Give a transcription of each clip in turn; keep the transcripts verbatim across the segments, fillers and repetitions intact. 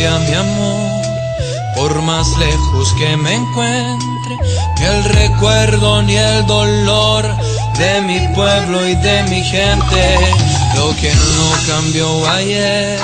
cambia mi amor, por más lejos que me encuentre, ni el recuerdo ni el dolor de mi pueblo y de mi gente. Lo que no cambió ayer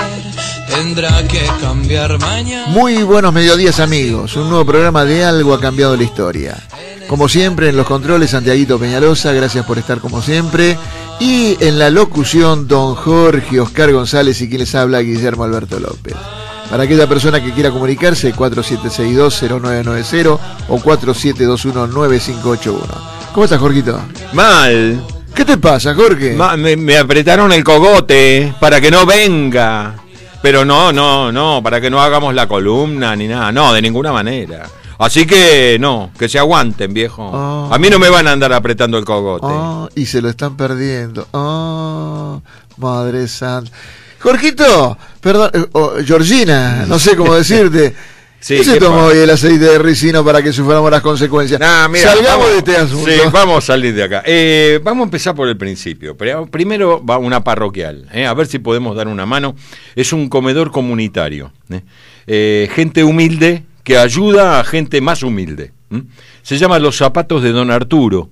tendrá que cambiar mañana. Muy buenos mediodías, amigos. Un nuevo programa de Algo ha cambiado la historia. Como siempre, en los controles, Santiaguito Peñalosa, gracias por estar como siempre. Y en la locución, don Jorge Oscar González, y quien les habla, Guillermo Alberto López. Para aquella persona que quiera comunicarse, cuatro siete seis dos cero nueve nueve cero o cuatro siete dos uno nueve cinco ocho uno. ¿Cómo estás, Jorgito? Mal. ¿Qué te pasa, Jorge? Ma, me, me apretaron el cogote para que no venga. Pero no, no, no, para que no hagamos la columna ni nada. No, de ninguna manera. Así que no, que se aguanten, viejo. Oh. A mí no me van a andar apretando el cogote. Oh, y se lo están perdiendo. Oh, madre santa. Jorgito, perdón, eh, oh, Georgina, no sé cómo decirte. Sí, ¿Qué se tomó hoy el aceite de ricino para que suframos las consecuencias? Nah, mira, salgamos vamos, de este asunto. Sí, vamos a salir de acá. Eh, vamos a empezar por el principio. Primero va una parroquial, eh, a ver si podemos dar una mano. Es un comedor comunitario. Eh. Eh, gente humilde que ayuda a gente más humilde. ¿Mm? Se llama Los Zapatos de Don Arturo.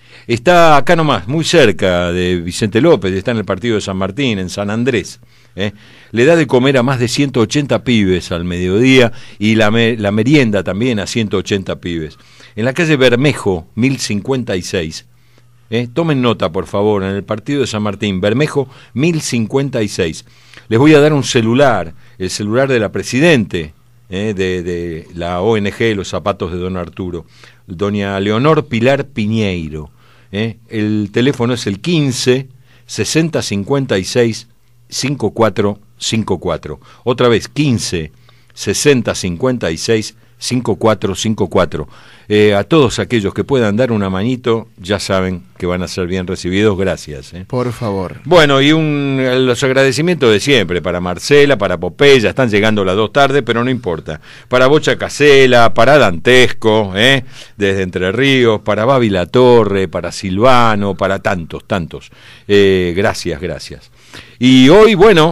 Está acá nomás, muy cerca de Vicente López, está en el partido de San Martín, en San Andrés. ¿eh? Le da de comer a más de ciento ochenta pibes al mediodía y la, me, la merienda también a ciento ochenta pibes. En la calle Bermejo, mil cincuenta y seis. ¿eh? Tomen nota, por favor, en el partido de San Martín, Bermejo, mil cincuenta y seis. Les voy a dar un celular, el celular de la presidente, Eh, de, de la O N G Los Zapatos de Don Arturo, doña Leonor Pilar Piñeiro. Eh. El teléfono es el quince sesenta cincuenta y seis cincuenta y cuatro cincuenta y cuatro. Otra vez, quince sesenta cincuenta y seis cincuenta y cuatro cincuenta y cuatro. Eh, a todos aquellos que puedan dar una manito, ya saben que van a ser bien recibidos, gracias. Eh. Por favor. Bueno, y un, los agradecimientos de siempre, para Marcela, para Popeya, están llegando las dos tardes, pero no importa. Para Bocha Casela, para Dantesco, eh, desde Entre Ríos, para Babi La Torre, para Silvano, para tantos, tantos. Eh, gracias, gracias. Y hoy, bueno,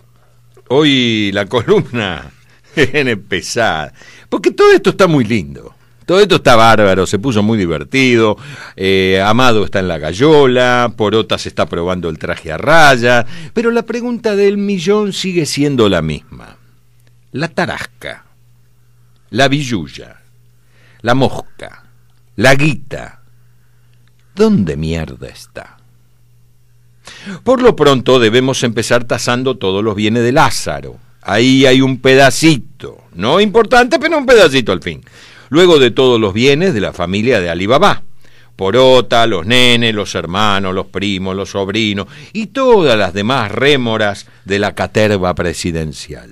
hoy la columna viene pesada, porque todo esto está muy lindo. Todo esto está bárbaro, se puso muy divertido, eh, Amado está en la gallola, Porota se está probando el traje a raya, pero la pregunta del millón sigue siendo la misma. La tarasca, la billulla, la mosca, la guita, ¿dónde mierda está? Por lo pronto debemos empezar tasando todos los bienes de Lázaro. Ahí hay un pedacito, no importante, pero un pedacito al fin. Luego de todos los bienes de la familia de Alibaba, Porota, los nenes, los hermanos, los primos, los sobrinos y todas las demás rémoras de la caterva presidencial.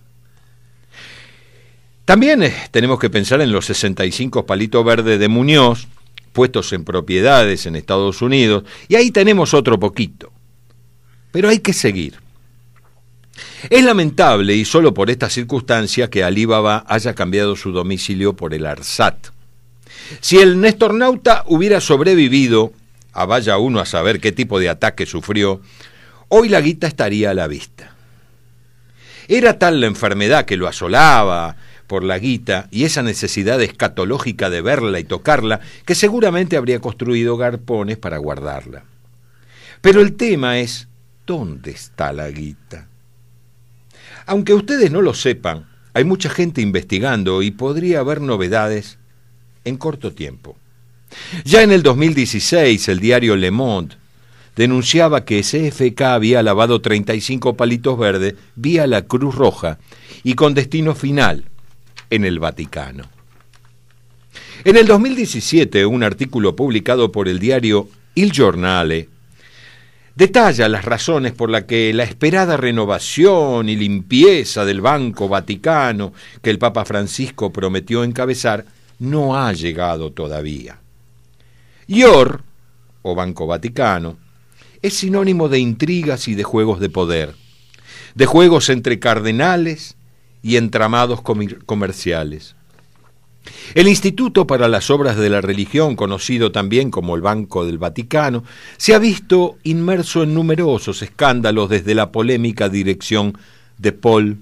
También eh, tenemos que pensar en los sesenta y cinco palitos verdes de Muñoz, puestos en propiedades en Estados Unidos, y ahí tenemos otro poquito. Pero hay que seguir. Es lamentable, y solo por esta circunstancia, que Alibaba haya cambiado su domicilio por el ARSAT. Si el Nestornauta hubiera sobrevivido, a vaya uno a saber qué tipo de ataque sufrió, hoy la guita estaría a la vista. Era tal la enfermedad que lo asolaba por la guita y esa necesidad escatológica de verla y tocarla, que seguramente habría construido galpones para guardarla. Pero el tema es, ¿dónde está la guita? Aunque ustedes no lo sepan, hay mucha gente investigando y podría haber novedades en corto tiempo. Ya en el dos mil dieciséis, el diario Le Monde denunciaba que C F K había lavado treinta y cinco palitos verdes vía la Cruz Roja y con destino final en el Vaticano. En el dos mil diecisiete, un artículo publicado por el diario Il Giornale detalla las razones por las que la esperada renovación y limpieza del Banco Vaticano que el Papa Francisco prometió encabezar no ha llegado todavía. I O R, o Banco Vaticano, es sinónimo de intrigas y de juegos de poder, de juegos entre cardenales y entramados comerciales. El Instituto para las Obras de la Religión, conocido también como el Banco del Vaticano, se ha visto inmerso en numerosos escándalos desde la polémica dirección de Paul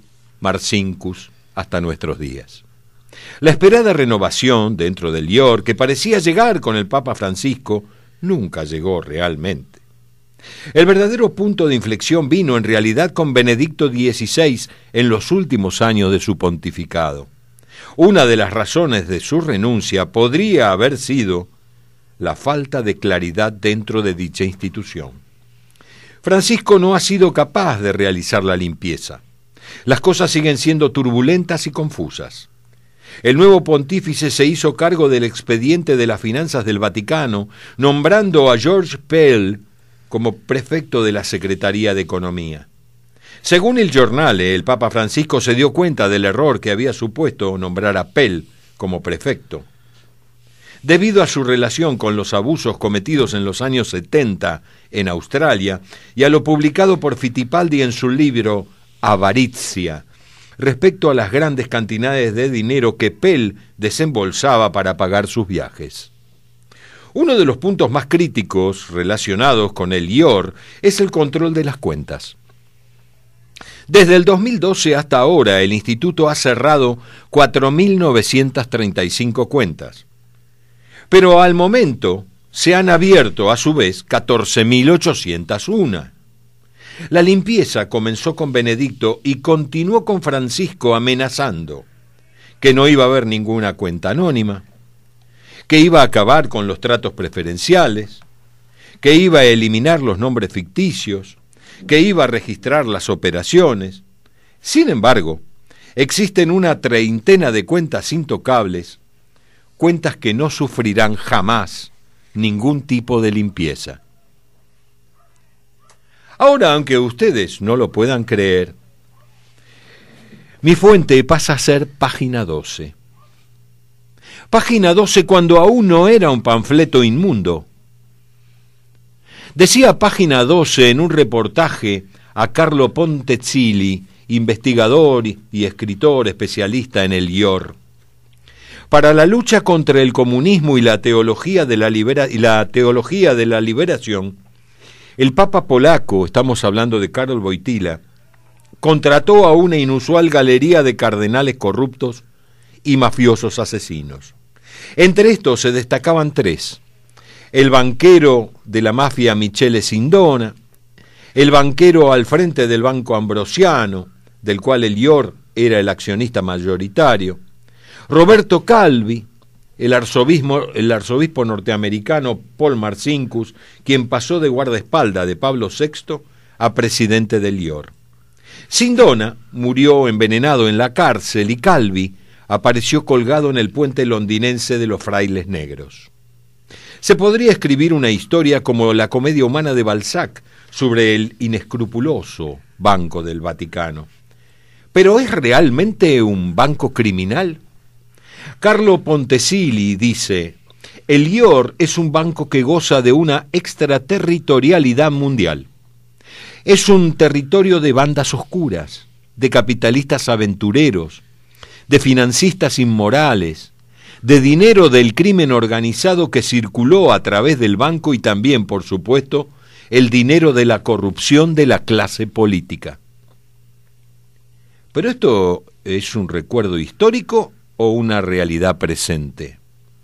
Marcinkus, hasta nuestros días. La esperada renovación dentro del I O R, que parecía llegar con el Papa Francisco, nunca llegó realmente. El verdadero punto de inflexión vino en realidad con Benedicto dieciséis en los últimos años de su pontificado. Una de las razones de su renuncia podría haber sido la falta de claridad dentro de dicha institución. Francisco no ha sido capaz de realizar la limpieza. Las cosas siguen siendo turbulentas y confusas. El nuevo pontífice se hizo cargo del expediente de las finanzas del Vaticano, nombrando a George Pell como prefecto de la Secretaría de Economía. Según el Giornale, el Papa Francisco se dio cuenta del error que había supuesto nombrar a Pell como prefecto. Debido a su relación con los abusos cometidos en los años setenta en Australia y a lo publicado por Fittipaldi en su libro Avarizia, respecto a las grandes cantidades de dinero que Pell desembolsaba para pagar sus viajes. Uno de los puntos más críticos relacionados con el I O R es el control de las cuentas. Desde el dos mil doce hasta ahora, el instituto ha cerrado cuatro mil novecientas treinta y cinco cuentas, pero al momento se han abierto a su vez catorce mil ochocientas uno. La limpieza comenzó con Benedicto y continuó con Francisco amenazando que no iba a haber ninguna cuenta anónima, que iba a acabar con los tratos preferenciales, que iba a eliminar los nombres ficticios, que iba a registrar las operaciones. Sin embargo, existen una treintena de cuentas intocables, cuentas que no sufrirán jamás ningún tipo de limpieza. Ahora, aunque ustedes no lo puedan creer, mi fuente pasa a ser Página doce. Página doce cuando aún no era un panfleto inmundo. Decía Página doce en un reportaje a Carlo Pontezilli, investigador y escritor especialista en el I O R. Para la lucha contra el comunismo y la teología de la, libera- y la teología de la liberación, el Papa polaco, estamos hablando de Karol Wojtyła, contrató a una inusual galería de cardenales corruptos y mafiosos asesinos. Entre estos se destacaban tres: el banquero de la mafia Michele Sindona, el banquero al frente del Banco Ambrosiano, del cual el I O R era el accionista mayoritario, Roberto Calvi, el arzobispo, el arzobispo norteamericano Paul Marcinkus, quien pasó de guardaespaldas de Pablo sexto a presidente del I O R. Sindona murió envenenado en la cárcel y Calvi apareció colgado en el puente londinense de los Frailes Negros. Se podría escribir una historia como la comedia humana de Balzac sobre el inescrupuloso Banco del Vaticano. ¿Pero es realmente un banco criminal? Carlo Pontezilli dice: el I O R es un banco que goza de una extraterritorialidad mundial. Es un territorio de bandas oscuras, de capitalistas aventureros, de financistas inmorales, de dinero del crimen organizado que circuló a través del banco y también, por supuesto, el dinero de la corrupción de la clase política. ¿Pero esto es un recuerdo histórico o una realidad presente?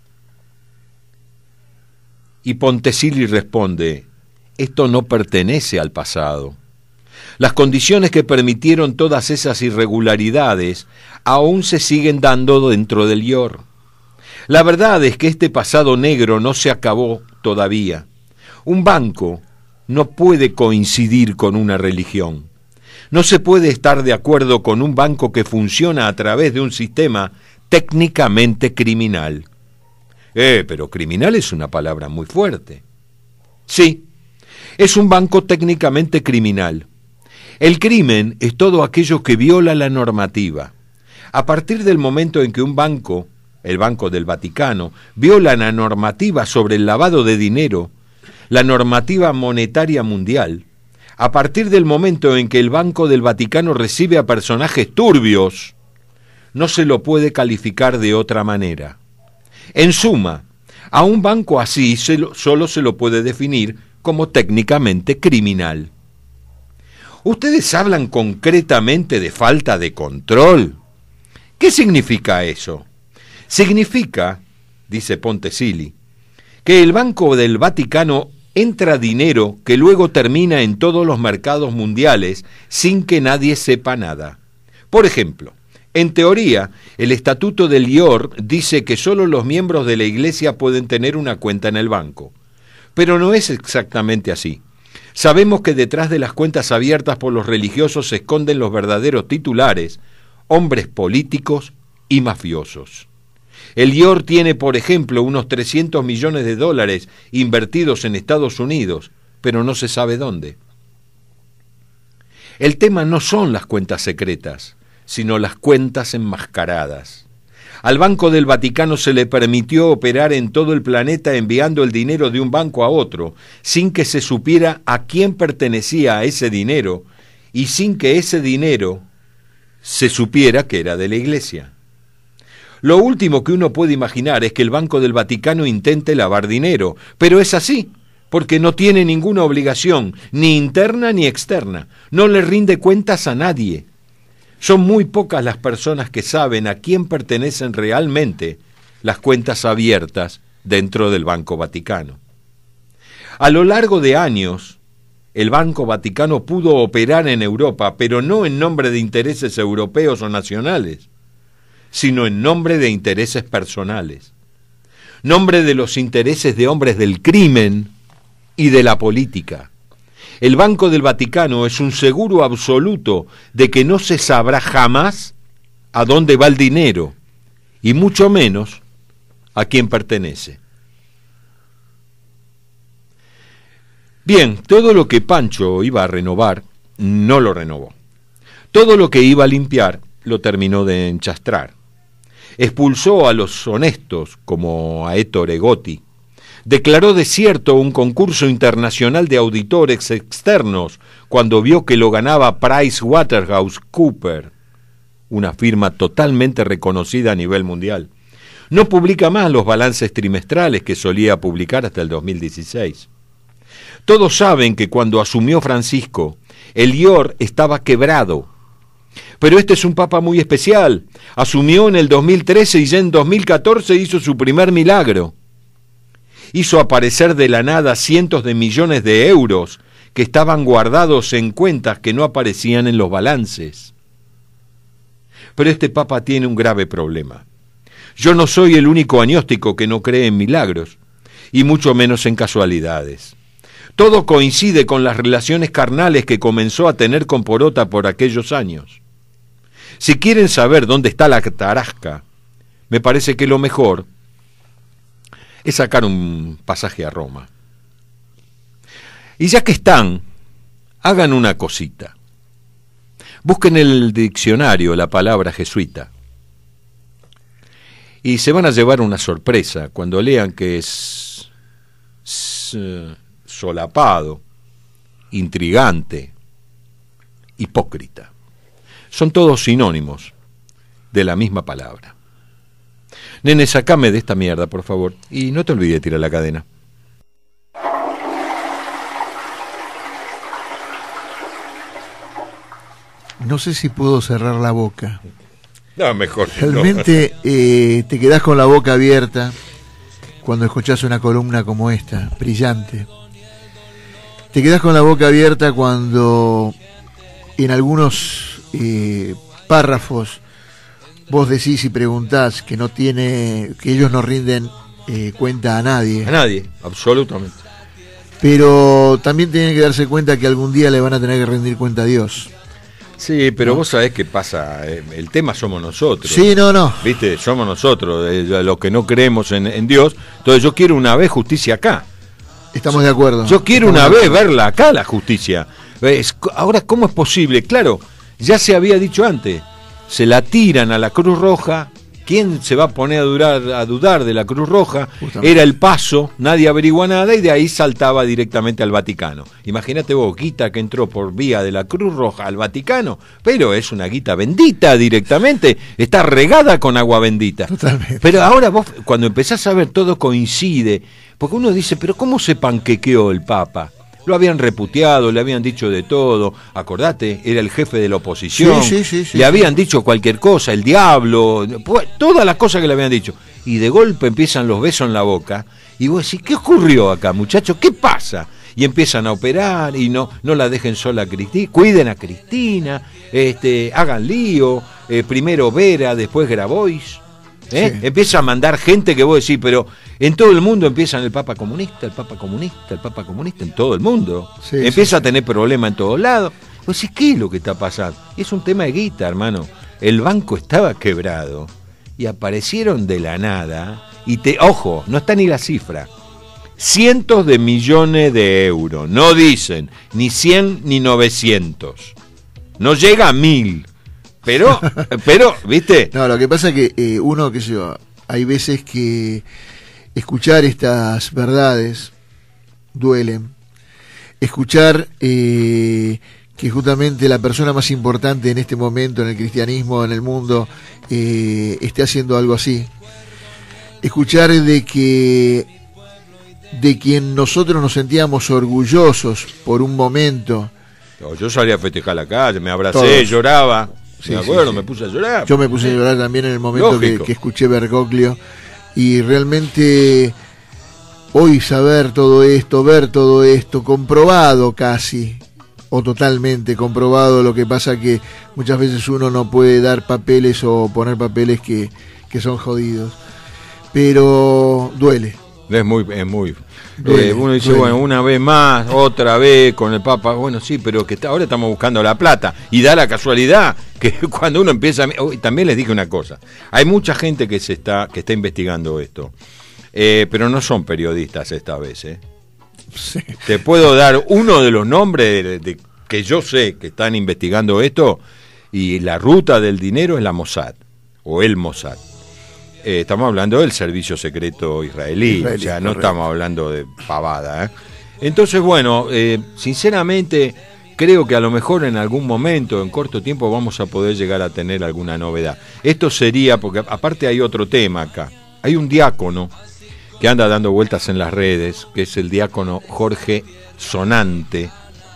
Y Pontezilli responde: esto no pertenece al pasado. Las condiciones que permitieron todas esas irregularidades aún se siguen dando dentro del I O R. La verdad es que este pasado negro no se acabó todavía. Un banco no puede coincidir con una religión. No se puede estar de acuerdo con un banco que funciona a través de un sistema técnicamente criminal. Eh, pero criminal es una palabra muy fuerte. Sí, es un banco técnicamente criminal. El crimen es todo aquello que viola la normativa. A partir del momento en que un banco, el Banco del Vaticano, viola la normativa sobre el lavado de dinero, la normativa monetaria mundial, a partir del momento en que el Banco del Vaticano recibe a personajes turbios, no se lo puede calificar de otra manera. En suma, a un banco así se lo, solo se lo puede definir como técnicamente criminal. Ustedes hablan concretamente de falta de control. ¿Qué significa eso? Significa, dice Pontesilli, que el Banco del Vaticano entra dinero que luego termina en todos los mercados mundiales sin que nadie sepa nada. Por ejemplo, en teoría, el Estatuto del I O R dice que solo los miembros de la Iglesia pueden tener una cuenta en el banco. Pero no es exactamente así. Sabemos que detrás de las cuentas abiertas por los religiosos se esconden los verdaderos titulares, hombres políticos y mafiosos. El I O R tiene, por ejemplo, unos trescientos millones de dólares invertidos en Estados Unidos, pero no se sabe dónde. El tema no son las cuentas secretas, sino las cuentas enmascaradas. Al Banco del Vaticano se le permitió operar en todo el planeta enviando el dinero de un banco a otro, sin que se supiera a quién pertenecía ese dinero y sin que ese dinero se supiera que era de la Iglesia. Lo último que uno puede imaginar es que el Banco del Vaticano intente lavar dinero, pero es así, porque no tiene ninguna obligación, ni interna ni externa, no le rinde cuentas a nadie. Son muy pocas las personas que saben a quién pertenecen realmente las cuentas abiertas dentro del Banco Vaticano. A lo largo de años, el Banco Vaticano pudo operar en Europa, pero no en nombre de intereses europeos o nacionales, sino en nombre de intereses personales, nombre de los intereses de hombres del crimen y de la política. El Banco del Vaticano es un seguro absoluto de que no se sabrá jamás a dónde va el dinero, y mucho menos a quién pertenece. Bien, todo lo que Pancho iba a renovar, no lo renovó. Todo lo que iba a limpiar, lo terminó de enchastrar. Expulsó a los honestos, como a Ettore Gotti. Declaró desierto un concurso internacional de auditores externos cuando vio que lo ganaba PricewaterhouseCoopers, una firma totalmente reconocida a nivel mundial. No publica más los balances trimestrales que solía publicar hasta el dos mil dieciséis. Todos saben que cuando asumió Francisco, el I O R estaba quebrado. Pero este es un papa muy especial. Asumió en el dos mil trece y ya en dos mil catorce hizo su primer milagro. Hizo aparecer de la nada cientos de millones de euros que estaban guardados en cuentas que no aparecían en los balances. Pero este papa tiene un grave problema. Yo no soy el único agnóstico que no cree en milagros, y mucho menos en casualidades. Todo coincide con las relaciones carnales que comenzó a tener con Porota por aquellos años. Si quieren saber dónde está la tarasca, me parece que lo mejor es sacar un pasaje a Roma. Y ya que están, hagan una cosita. Busquen en el diccionario la palabra jesuita. Y se van a llevar una sorpresa cuando lean que es, es uh, solapado, intrigante, hipócrita. Son todos sinónimos de la misma palabra. Nene, sacame de esta mierda, por favor, y no te olvides de tirar la cadena. No sé si puedo cerrar la boca. No, mejor. Realmente no. eh, te quedás con la boca abierta cuando escuchás una columna como esta, brillante. Te quedás con la boca abierta cuando en algunos eh, párrafos vos decís y preguntás que no tiene, que ellos no rinden eh, cuenta a nadie. A nadie, absolutamente. Pero también tienen que darse cuenta que algún día le van a tener que rendir cuenta a Dios. Sí, pero ¿no? Vos sabés qué pasa, el tema somos nosotros. Sí, no, no. ¿Viste? Somos nosotros, los que no creemos en, en Dios. Entonces yo quiero una vez justicia acá. Estamos de acuerdo. Yo quiero Estamos una vez verla acá, la justicia. Ahora, ¿cómo es posible? Claro, ya se había dicho antes, se la tiran a la Cruz Roja. ¿Quién se va a poner a, durar, a dudar de la Cruz Roja? Justamente. Era el paso, nadie averigua nada y de ahí saltaba directamente al Vaticano. Imagínate vos, guita que entró por vía de la Cruz Roja al Vaticano, pero es una guita bendita directamente, está regada con agua bendita. Totalmente. Pero ahora vos, cuando empezás a ver todo coincide, porque uno dice, pero ¿cómo se panquequeó el Papa? Lo habían reputeado, le habían dicho de todo. Acordate, era el jefe de la oposición. Sí, sí, sí, sí, le sí. habían dicho cualquier cosa, el diablo, todas las cosas que le habían dicho. Y de golpe empiezan los besos en la boca. Y vos decís, ¿qué ocurrió acá, muchachos? ¿Qué pasa? Y empiezan a operar y no, no la dejen sola a Cristina. Cuiden a Cristina, este, hagan lío. Eh, primero Vera, después Grabois. ¿Eh? Sí. Empieza a mandar gente que vos decís, pero en todo el mundo empiezan el Papa comunista, el Papa comunista, el Papa comunista, en todo el mundo. Sí, empieza sí, a tener problemas en todos lados. Vos decís, ¿qué es lo que está pasando? Es un tema de guita, hermano. El banco estaba quebrado y aparecieron de la nada. Y te, ojo, no está ni la cifra. Cientos de millones de euros. No dicen ni cien ni novecientos. No llega a mil. Pero, pero, ¿viste? No, lo que pasa es que eh, uno, qué sé yo, hay veces que escuchar estas verdades duelen. Escuchar eh, que justamente la persona más importante en este momento en el cristianismo, en el mundo, eh, esté haciendo algo así. Escuchar de que de quien nosotros nos sentíamos orgullosos por un momento. No, yo salí a festejar la calle, me abracé, todos. Lloraba. Sí, me acuerdo, sí, sí. me puse a llorar. Yo me puse a llorar también en el momento que, que escuché Bergoglio. Y realmente hoy saber todo esto, ver todo esto, comprobado casi, o totalmente comprobado, lo que pasa que muchas veces uno no puede dar papeles o poner papeles que, que son jodidos. Pero duele. Es muy, es muy. Duele, eh, uno dice, duele. Bueno, una vez más, otra vez con el Papa. Bueno, sí, pero que está, ahora estamos buscando la plata. Y da la casualidad que cuando uno empieza. Oh, también les dije una cosa. Hay mucha gente que se está, que está investigando esto. Eh, pero no son periodistas esta vez. ¿eh? Sí. Te puedo dar uno de los nombres de, de, que yo sé que están investigando esto. Y la ruta del dinero es la Mossad. O el Mossad. Eh, estamos hablando del servicio secreto israelí, israelí o sea, no correcto. Estamos hablando de pavada. ¿eh? Entonces, bueno, eh, sinceramente, creo que a lo mejor en algún momento, en corto tiempo, vamos a poder llegar a tener alguna novedad. Esto sería, porque aparte hay otro tema acá. Hay un diácono que anda dando vueltas en las redes, que es el diácono Jorge Sonante.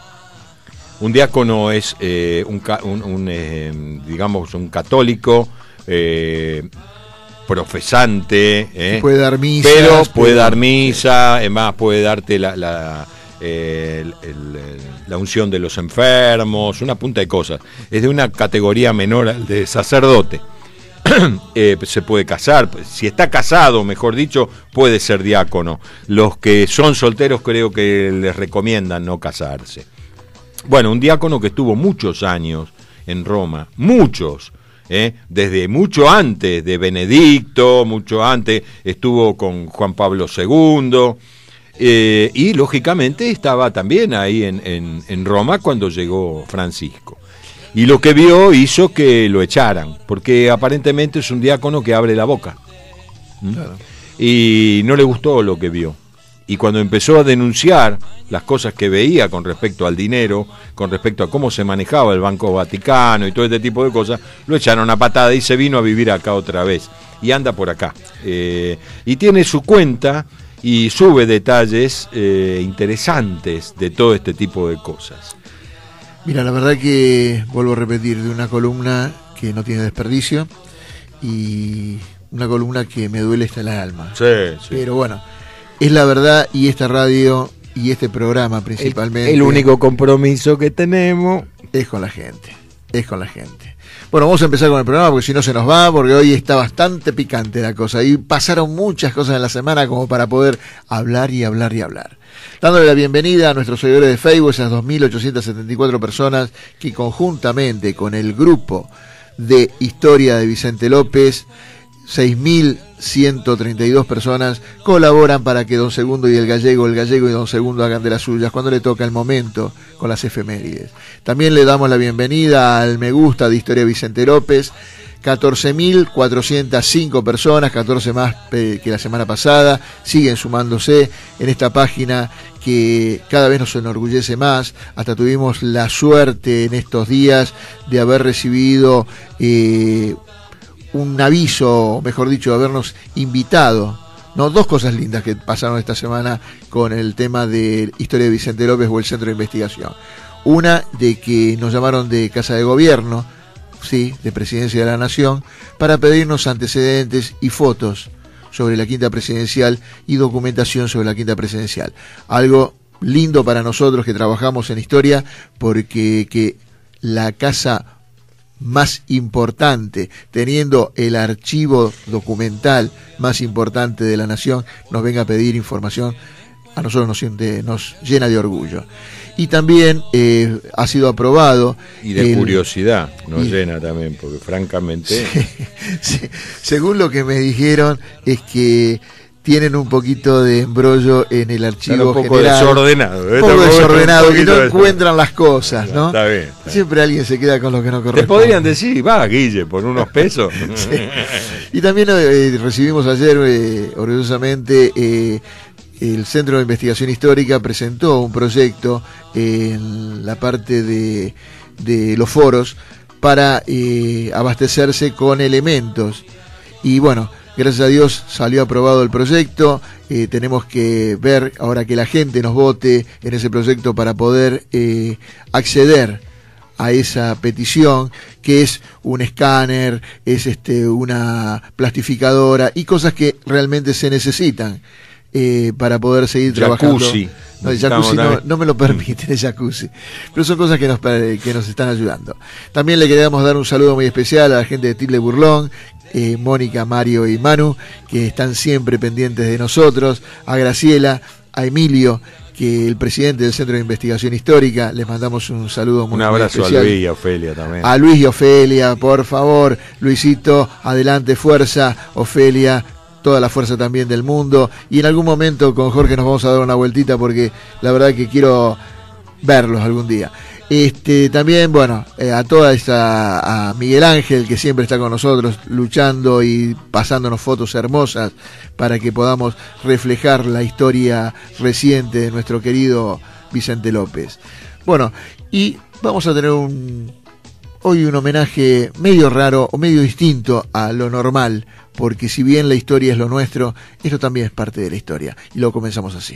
Un diácono es eh, un, un, un eh, digamos, un católico. Eh, profesante, ¿eh? puede dar misa, pero puede, puede dar misa, además puede darte la, la, eh, el, el, la unción de los enfermos, una punta de cosas. Es de una categoría menor al de sacerdote. eh, se puede casar, si está casado, mejor dicho, puede ser diácono. Los que son solteros creo que les recomiendan no casarse. Bueno, un diácono que estuvo muchos años en Roma, muchos. ¿Eh? Desde mucho antes de Benedicto, mucho antes estuvo con Juan Pablo segundo eh, y lógicamente estaba también ahí en, en, en Roma cuando llegó Francisco. Y lo que vio hizo que lo echaran, porque aparentemente es un diácono que abre la boca. ¿Mm? Claro. Y no le gustó lo que vio. Y cuando empezó a denunciar las cosas que veía con respecto al dinero, con respecto a cómo se manejaba el Banco Vaticano y todo este tipo de cosas, lo echaron a patada y se vino a vivir acá otra vez. Y anda por acá. Eh, y tiene su cuenta y sube detalles eh, interesantes de todo este tipo de cosas. Mira, la verdad que, vuelvo a repetir, de una columna que no tiene desperdicio y una columna que me duele hasta el alma. Sí, sí. Pero bueno, es la verdad y esta radio y este programa principalmente. El, el único compromiso que tenemos es con la gente, es con la gente. Bueno, vamos a empezar con el programa porque si no se nos va, porque hoy está bastante picante la cosa y pasaron muchas cosas en la semana como para poder hablar y hablar y hablar. Dándole la bienvenida a nuestros seguidores de Facebook, esas dos mil ochocientas setenta y cuatro personas que conjuntamente con el grupo de Historia de Vicente López, seis mil ciento treinta y dos personas colaboran para que Don Segundo y el Gallego, el Gallego y Don Segundo hagan de las suyas cuando le toca el momento con las efemérides. También le damos la bienvenida al me gusta de Historia Vicente López, catorce mil cuatrocientas cinco personas, catorce más que la semana pasada, siguen sumándose en esta página que cada vez nos enorgullece más. Hasta tuvimos la suerte en estos días de haber recibido eh, un aviso, mejor dicho, de habernos invitado no, dos cosas lindas que pasaron esta semana con el tema de Historia de Vicente López o el Centro de Investigación. Una, de que nos llamaron de Casa de Gobierno, sí, de Presidencia de la Nación, para pedirnos antecedentes y fotos sobre la Quinta Presidencial y documentación sobre la Quinta Presidencial. Algo lindo para nosotros que trabajamos en historia, porque que la casa más importante, teniendo el archivo documental más importante de la nación, nos venga a pedir información, a nosotros nos, siente, nos llena de orgullo. Y también eh, ha sido aprobado. Y de el, curiosidad nos y, llena también, porque francamente... Sí, sí, según lo que me dijeron, es que tienen un poquito de embrollo en el archivo un poco general, desordenado, un poco desordenado, un y no de encuentran las cosas, ¿no? Está bien, está Siempre bien. Alguien se queda con lo que no corresponde. Te podrían decir, va, Guille, por unos pesos. Sí. Y también eh, recibimos ayer, eh, orgullosamente, eh, el Centro de Investigación Histórica presentó un proyecto en la parte de, de los foros para eh, abastecerse con elementos. Y bueno, gracias a Dios salió aprobado el proyecto. Eh, tenemos que ver ahora que la gente nos vote en ese proyecto para poder eh, acceder a esa petición, que es un escáner, es este una plastificadora y cosas que realmente se necesitan eh, para poder seguir trabajando. Jacuzzi. No, el jacuzzi no, no me lo permite el jacuzzi, pero son cosas que nos, que nos están ayudando. También le queríamos dar un saludo muy especial a la gente de Tilde Burlón, eh, Mónica, Mario y Manu, que están siempre pendientes de nosotros, a Graciela, a Emilio, que el presidente del Centro de Investigación Histórica, les mandamos un saludo muy, un abrazo muy especial. A Luis y a Ofelia también. A Luis y Ofelia, por favor, Luisito, adelante, fuerza, Ofelia, toda la fuerza también del mundo, y en algún momento con Jorge nos vamos a dar una vueltita porque la verdad que quiero verlos algún día. Este, también, bueno, eh, a toda esta, a Miguel Ángel, que siempre está con nosotros luchando y pasándonos fotos hermosas para que podamos reflejar la historia reciente de nuestro querido Vicente López. Bueno, y vamos a tener un hoy un homenaje medio raro o medio distinto a lo normal, porque si bien la historia es lo nuestro, esto también es parte de la historia, y lo comenzamos así.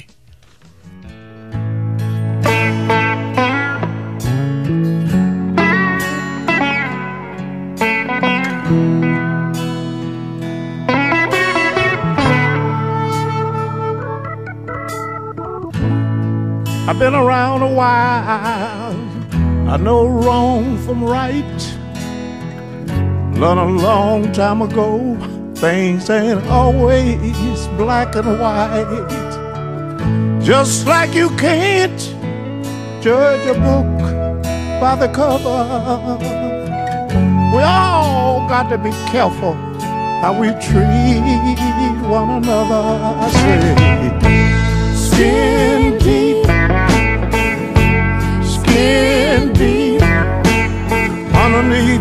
I've been around a while, I know wrong from right. Learned a long time ago, things ain't always black and white. Just like you can't judge a book by the cover, we all got to be careful how we treat one another. I say, skin deep, skin deep, underneath,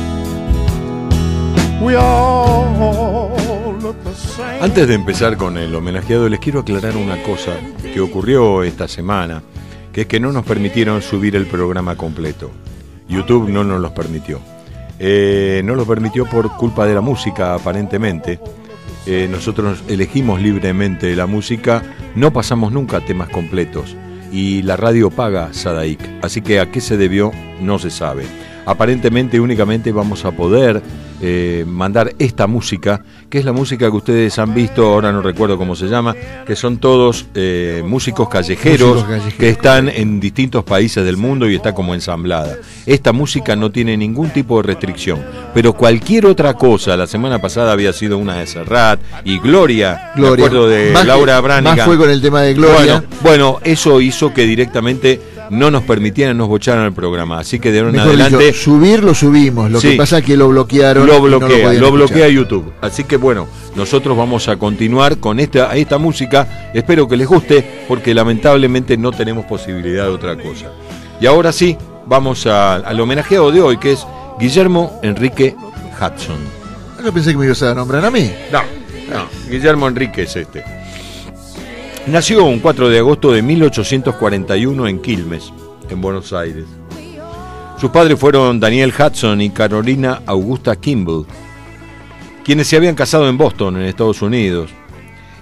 we all look the same. Antes de empezar con el homenajeado, les quiero aclarar una cosa que ocurrió esta semana, que es que no nos permitieron subir el programa completo. YouTube no nos los permitió. Eh, no lo permitió por culpa de la música, aparentemente. Eh, nosotros elegimos libremente la música, no pasamos nunca temas completos y la radio paga Sadaic, así que a qué se debió no se sabe. Aparentemente únicamente vamos a poder eh, mandar esta música, que es la música que ustedes han visto, ahora no recuerdo cómo se llama, que son todos eh, músicos callejeros, músicos callejeros que están en distintos países del mundo y está como ensamblada. Esta música no tiene ningún tipo de restricción, pero cualquier otra cosa, la semana pasada había sido una de Serrat y Gloria, Gloria. me acuerdo de más Laura que, Branigan. Más fue con el tema de Gloria. Bueno, bueno, eso hizo que directamente no nos permitieran, nos bocharan el programa, así que de ahora en Mejor adelante dicho, subir lo subimos, lo sí, que pasa es que lo bloquearon. lo bloquea, no lo, lo bloquea YouTube, así que bueno, nosotros vamos a continuar con esta, esta música, espero que les guste, porque lamentablemente no tenemos posibilidad de otra cosa. Y ahora sí, vamos a, al homenajeado de hoy, que es Guillermo Enrique Hudson. Yo pensé que me ibas a nombrar a mí. No, no, Guillermo Enrique es este. Nació un cuatro de agosto de mil ochocientos cuarenta y uno en Quilmes, en Buenos Aires. Sus padres fueron Daniel Hudson y Carolina Augusta Kimball, quienes se habían casado en Boston, en Estados Unidos.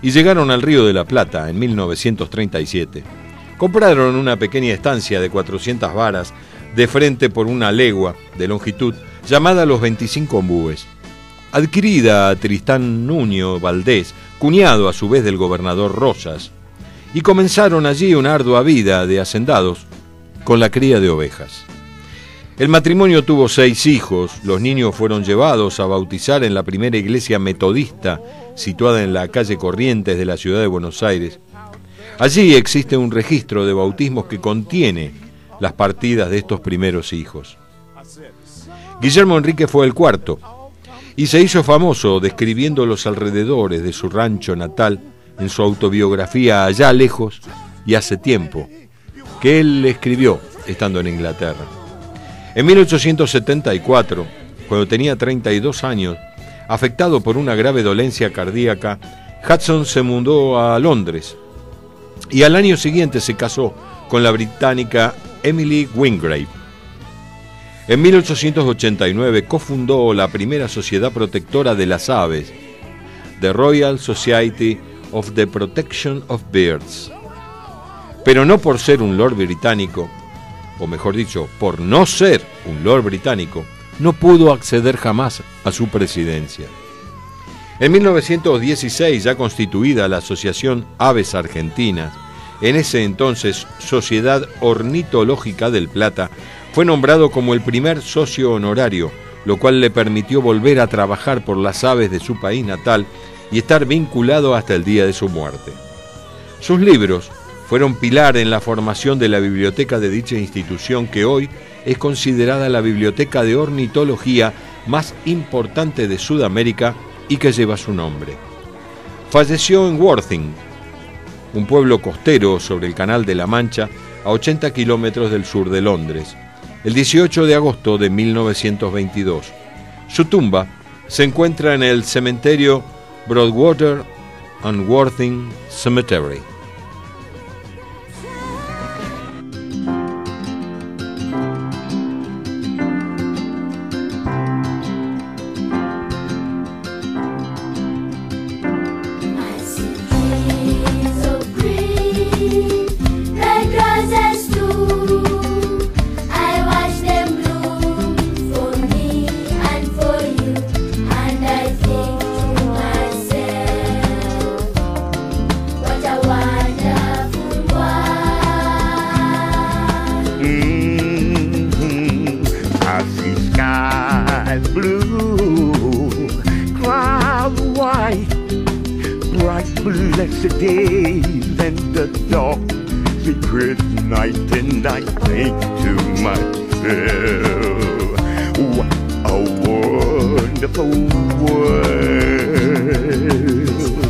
y llegaron al Río de la Plata en mil novecientos treinta y siete. Compraron una pequeña estancia de cuatrocientas varas de frente por una legua de longitud llamada Los veinticinco Ombúes, adquirida a Tristán Nuño Valdés, cuñado a su vez del gobernador Rosas, y comenzaron allí una ardua vida de hacendados con la cría de ovejas. El matrimonio tuvo seis hijos. Los niños fueron llevados a bautizar en la primera iglesia metodista situada en la calle Corrientes de la ciudad de Buenos Aires. Allí existe un registro de bautismos que contiene las partidas de estos primeros hijos. Guillermo Enrique fue el cuarto y se hizo famoso describiendo los alrededores de su rancho natal en su autobiografía Allá lejos y hace tiempo, que él escribió estando en Inglaterra. En mil ochocientos setenta y cuatro, cuando tenía treinta y dos años, afectado por una grave dolencia cardíaca, Hudson se mudó a Londres y al año siguiente se casó con la británica Emily Wingrave. En mil ochocientos ochenta y nueve cofundó la primera sociedad protectora de las aves, The Royal Society of the Protection of Birds. Pero no por ser un lord británico, o mejor dicho, por no ser un lord británico, no pudo acceder jamás a su presidencia. En mil novecientos dieciséis, ya constituida la Asociación Aves Argentinas, en ese entonces Sociedad Ornitológica del Plata, fue nombrado como el primer socio honorario, lo cual le permitió volver a trabajar por las aves de su país natal y estar vinculado hasta el día de su muerte. Sus libros fueron pilar en la formación de la biblioteca de dicha institución, que hoy es considerada la biblioteca de ornitología más importante de Sudamérica y que lleva su nombre. Falleció en Worthing, un pueblo costero sobre el Canal de la Mancha, a ochenta kilómetros del sur de Londres, el dieciocho de agosto de mil novecientos veintidós. Su tumba se encuentra en el cementerio Broadwater and Worthing Cemetery. Blessed days and the dark secret night, and I think to myself, what a wonderful world.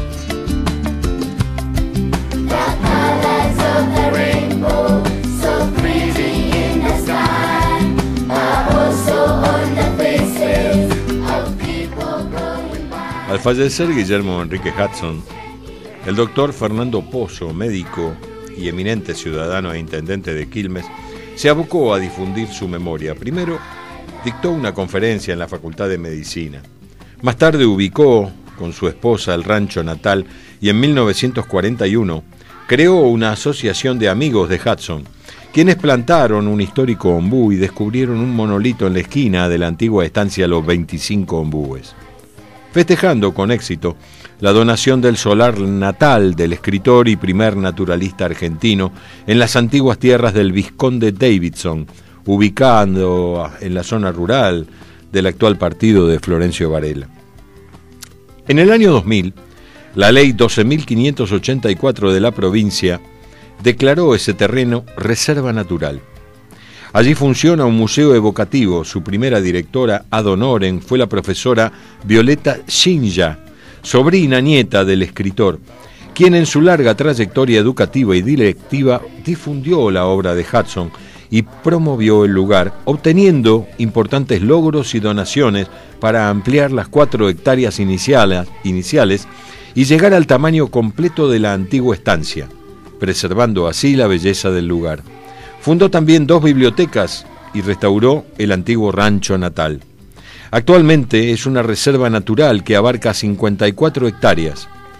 The colors of the rainbow, so pretty in the sky, are also on the faces of people going by. Al fallecer Guillermo Enrique Hudson, el doctor Fernando Pozo, médico y eminente ciudadano e intendente de Quilmes, se abocó a difundir su memoria. Primero, dictó una conferencia en la Facultad de Medicina. Más tarde ubicó con su esposa el rancho natal y en mil novecientos cuarenta y uno creó una asociación de amigos de Hudson, quienes plantaron un histórico ombú y descubrieron un monolito en la esquina de la antigua estancia Los veinticinco Ombúes. Festejando con éxito la donación del solar natal del escritor y primer naturalista argentino en las antiguas tierras del Vizconde Davidson, ubicando en la zona rural del actual partido de Florencio Varela. En el año dos mil, la ley doce mil quinientos ochenta y cuatro de la provincia declaró ese terreno reserva natural. Allí funciona un museo evocativo. Su primera directora ad honorem fue la profesora Violeta Shinja, sobrina nieta del escritor, quien en su larga trayectoria educativa y directiva difundió la obra de Hudson y promovió el lugar, obteniendo importantes logros y donaciones para ampliar las cuatro hectáreas iniciales, iniciales y llegar al tamaño completo de la antigua estancia, preservando así la belleza del lugar. Fundó también dos bibliotecas y restauró el antiguo rancho natal. Actualmente es una reserva natural que abarca cincuenta y cuatro hectáreas.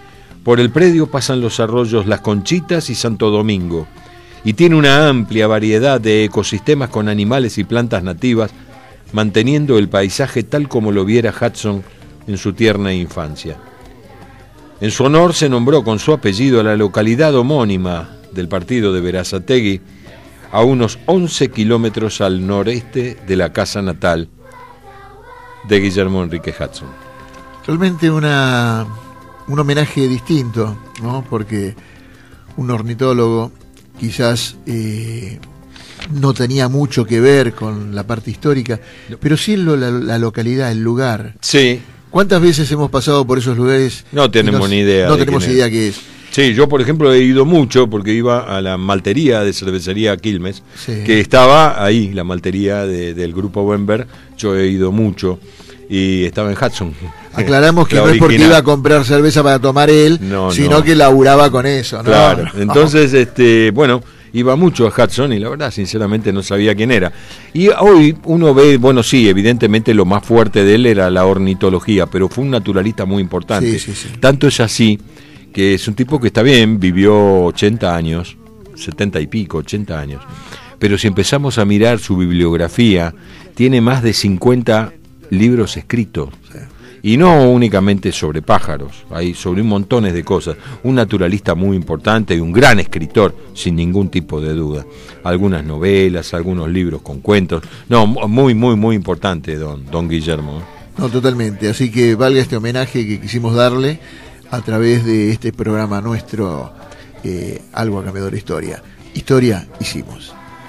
Por el predio pasan los arroyos Las Conchitas y Santo Domingo, y tiene una amplia variedad de ecosistemas con animales y plantas nativas, manteniendo el paisaje tal como lo viera Hudson en su tierna infancia. En su honor se nombró con su apellido a la localidad homónima del partido de Berazategui, a unos once kilómetros al noreste de la casa natal de Guillermo Enrique Hudson. Realmente una, un homenaje distinto, ¿no? Porque un ornitólogo quizás eh, no tenía mucho que ver con la parte histórica, pero sí lo, la, la localidad, el lugar. Sí. ¿Cuántas veces hemos pasado por esos lugares? No tenemos nos, ni idea. No tenemos idea qué es. Sí, yo por ejemplo he ido mucho porque iba a la maltería de cervecería Quilmes, Sí. que estaba ahí, la maltería de, del grupo Bember. Yo he ido mucho y estaba en Hudson. Aclaramos que La no es porque original. iba a comprar cerveza para tomar él, No, sino no. que laburaba con eso, ¿no? Claro, No. entonces, este, bueno, iba mucho a Hudson y la verdad, sinceramente, no sabía quién era. Y hoy uno ve, bueno, sí, evidentemente lo más fuerte de él era la ornitología, pero fue un naturalista muy importante. Sí, sí, sí. Tanto es así que es un tipo que está bien, vivió ochenta años, setenta y pico, ochenta años. Pero si empezamos a mirar su bibliografía, tiene más de cincuenta libros escritos. Y no únicamente sobre pájaros, hay sobre un montón de cosas. Un naturalista muy importante y un gran escritor, sin ningún tipo de duda. Algunas novelas, algunos libros con cuentos. No, muy, muy, muy importante, don, don Guillermo. No, totalmente. Así que valga este homenaje que quisimos darle a través de este programa nuestro, eh, Algo ha cambiado la historia. Historia hicimos.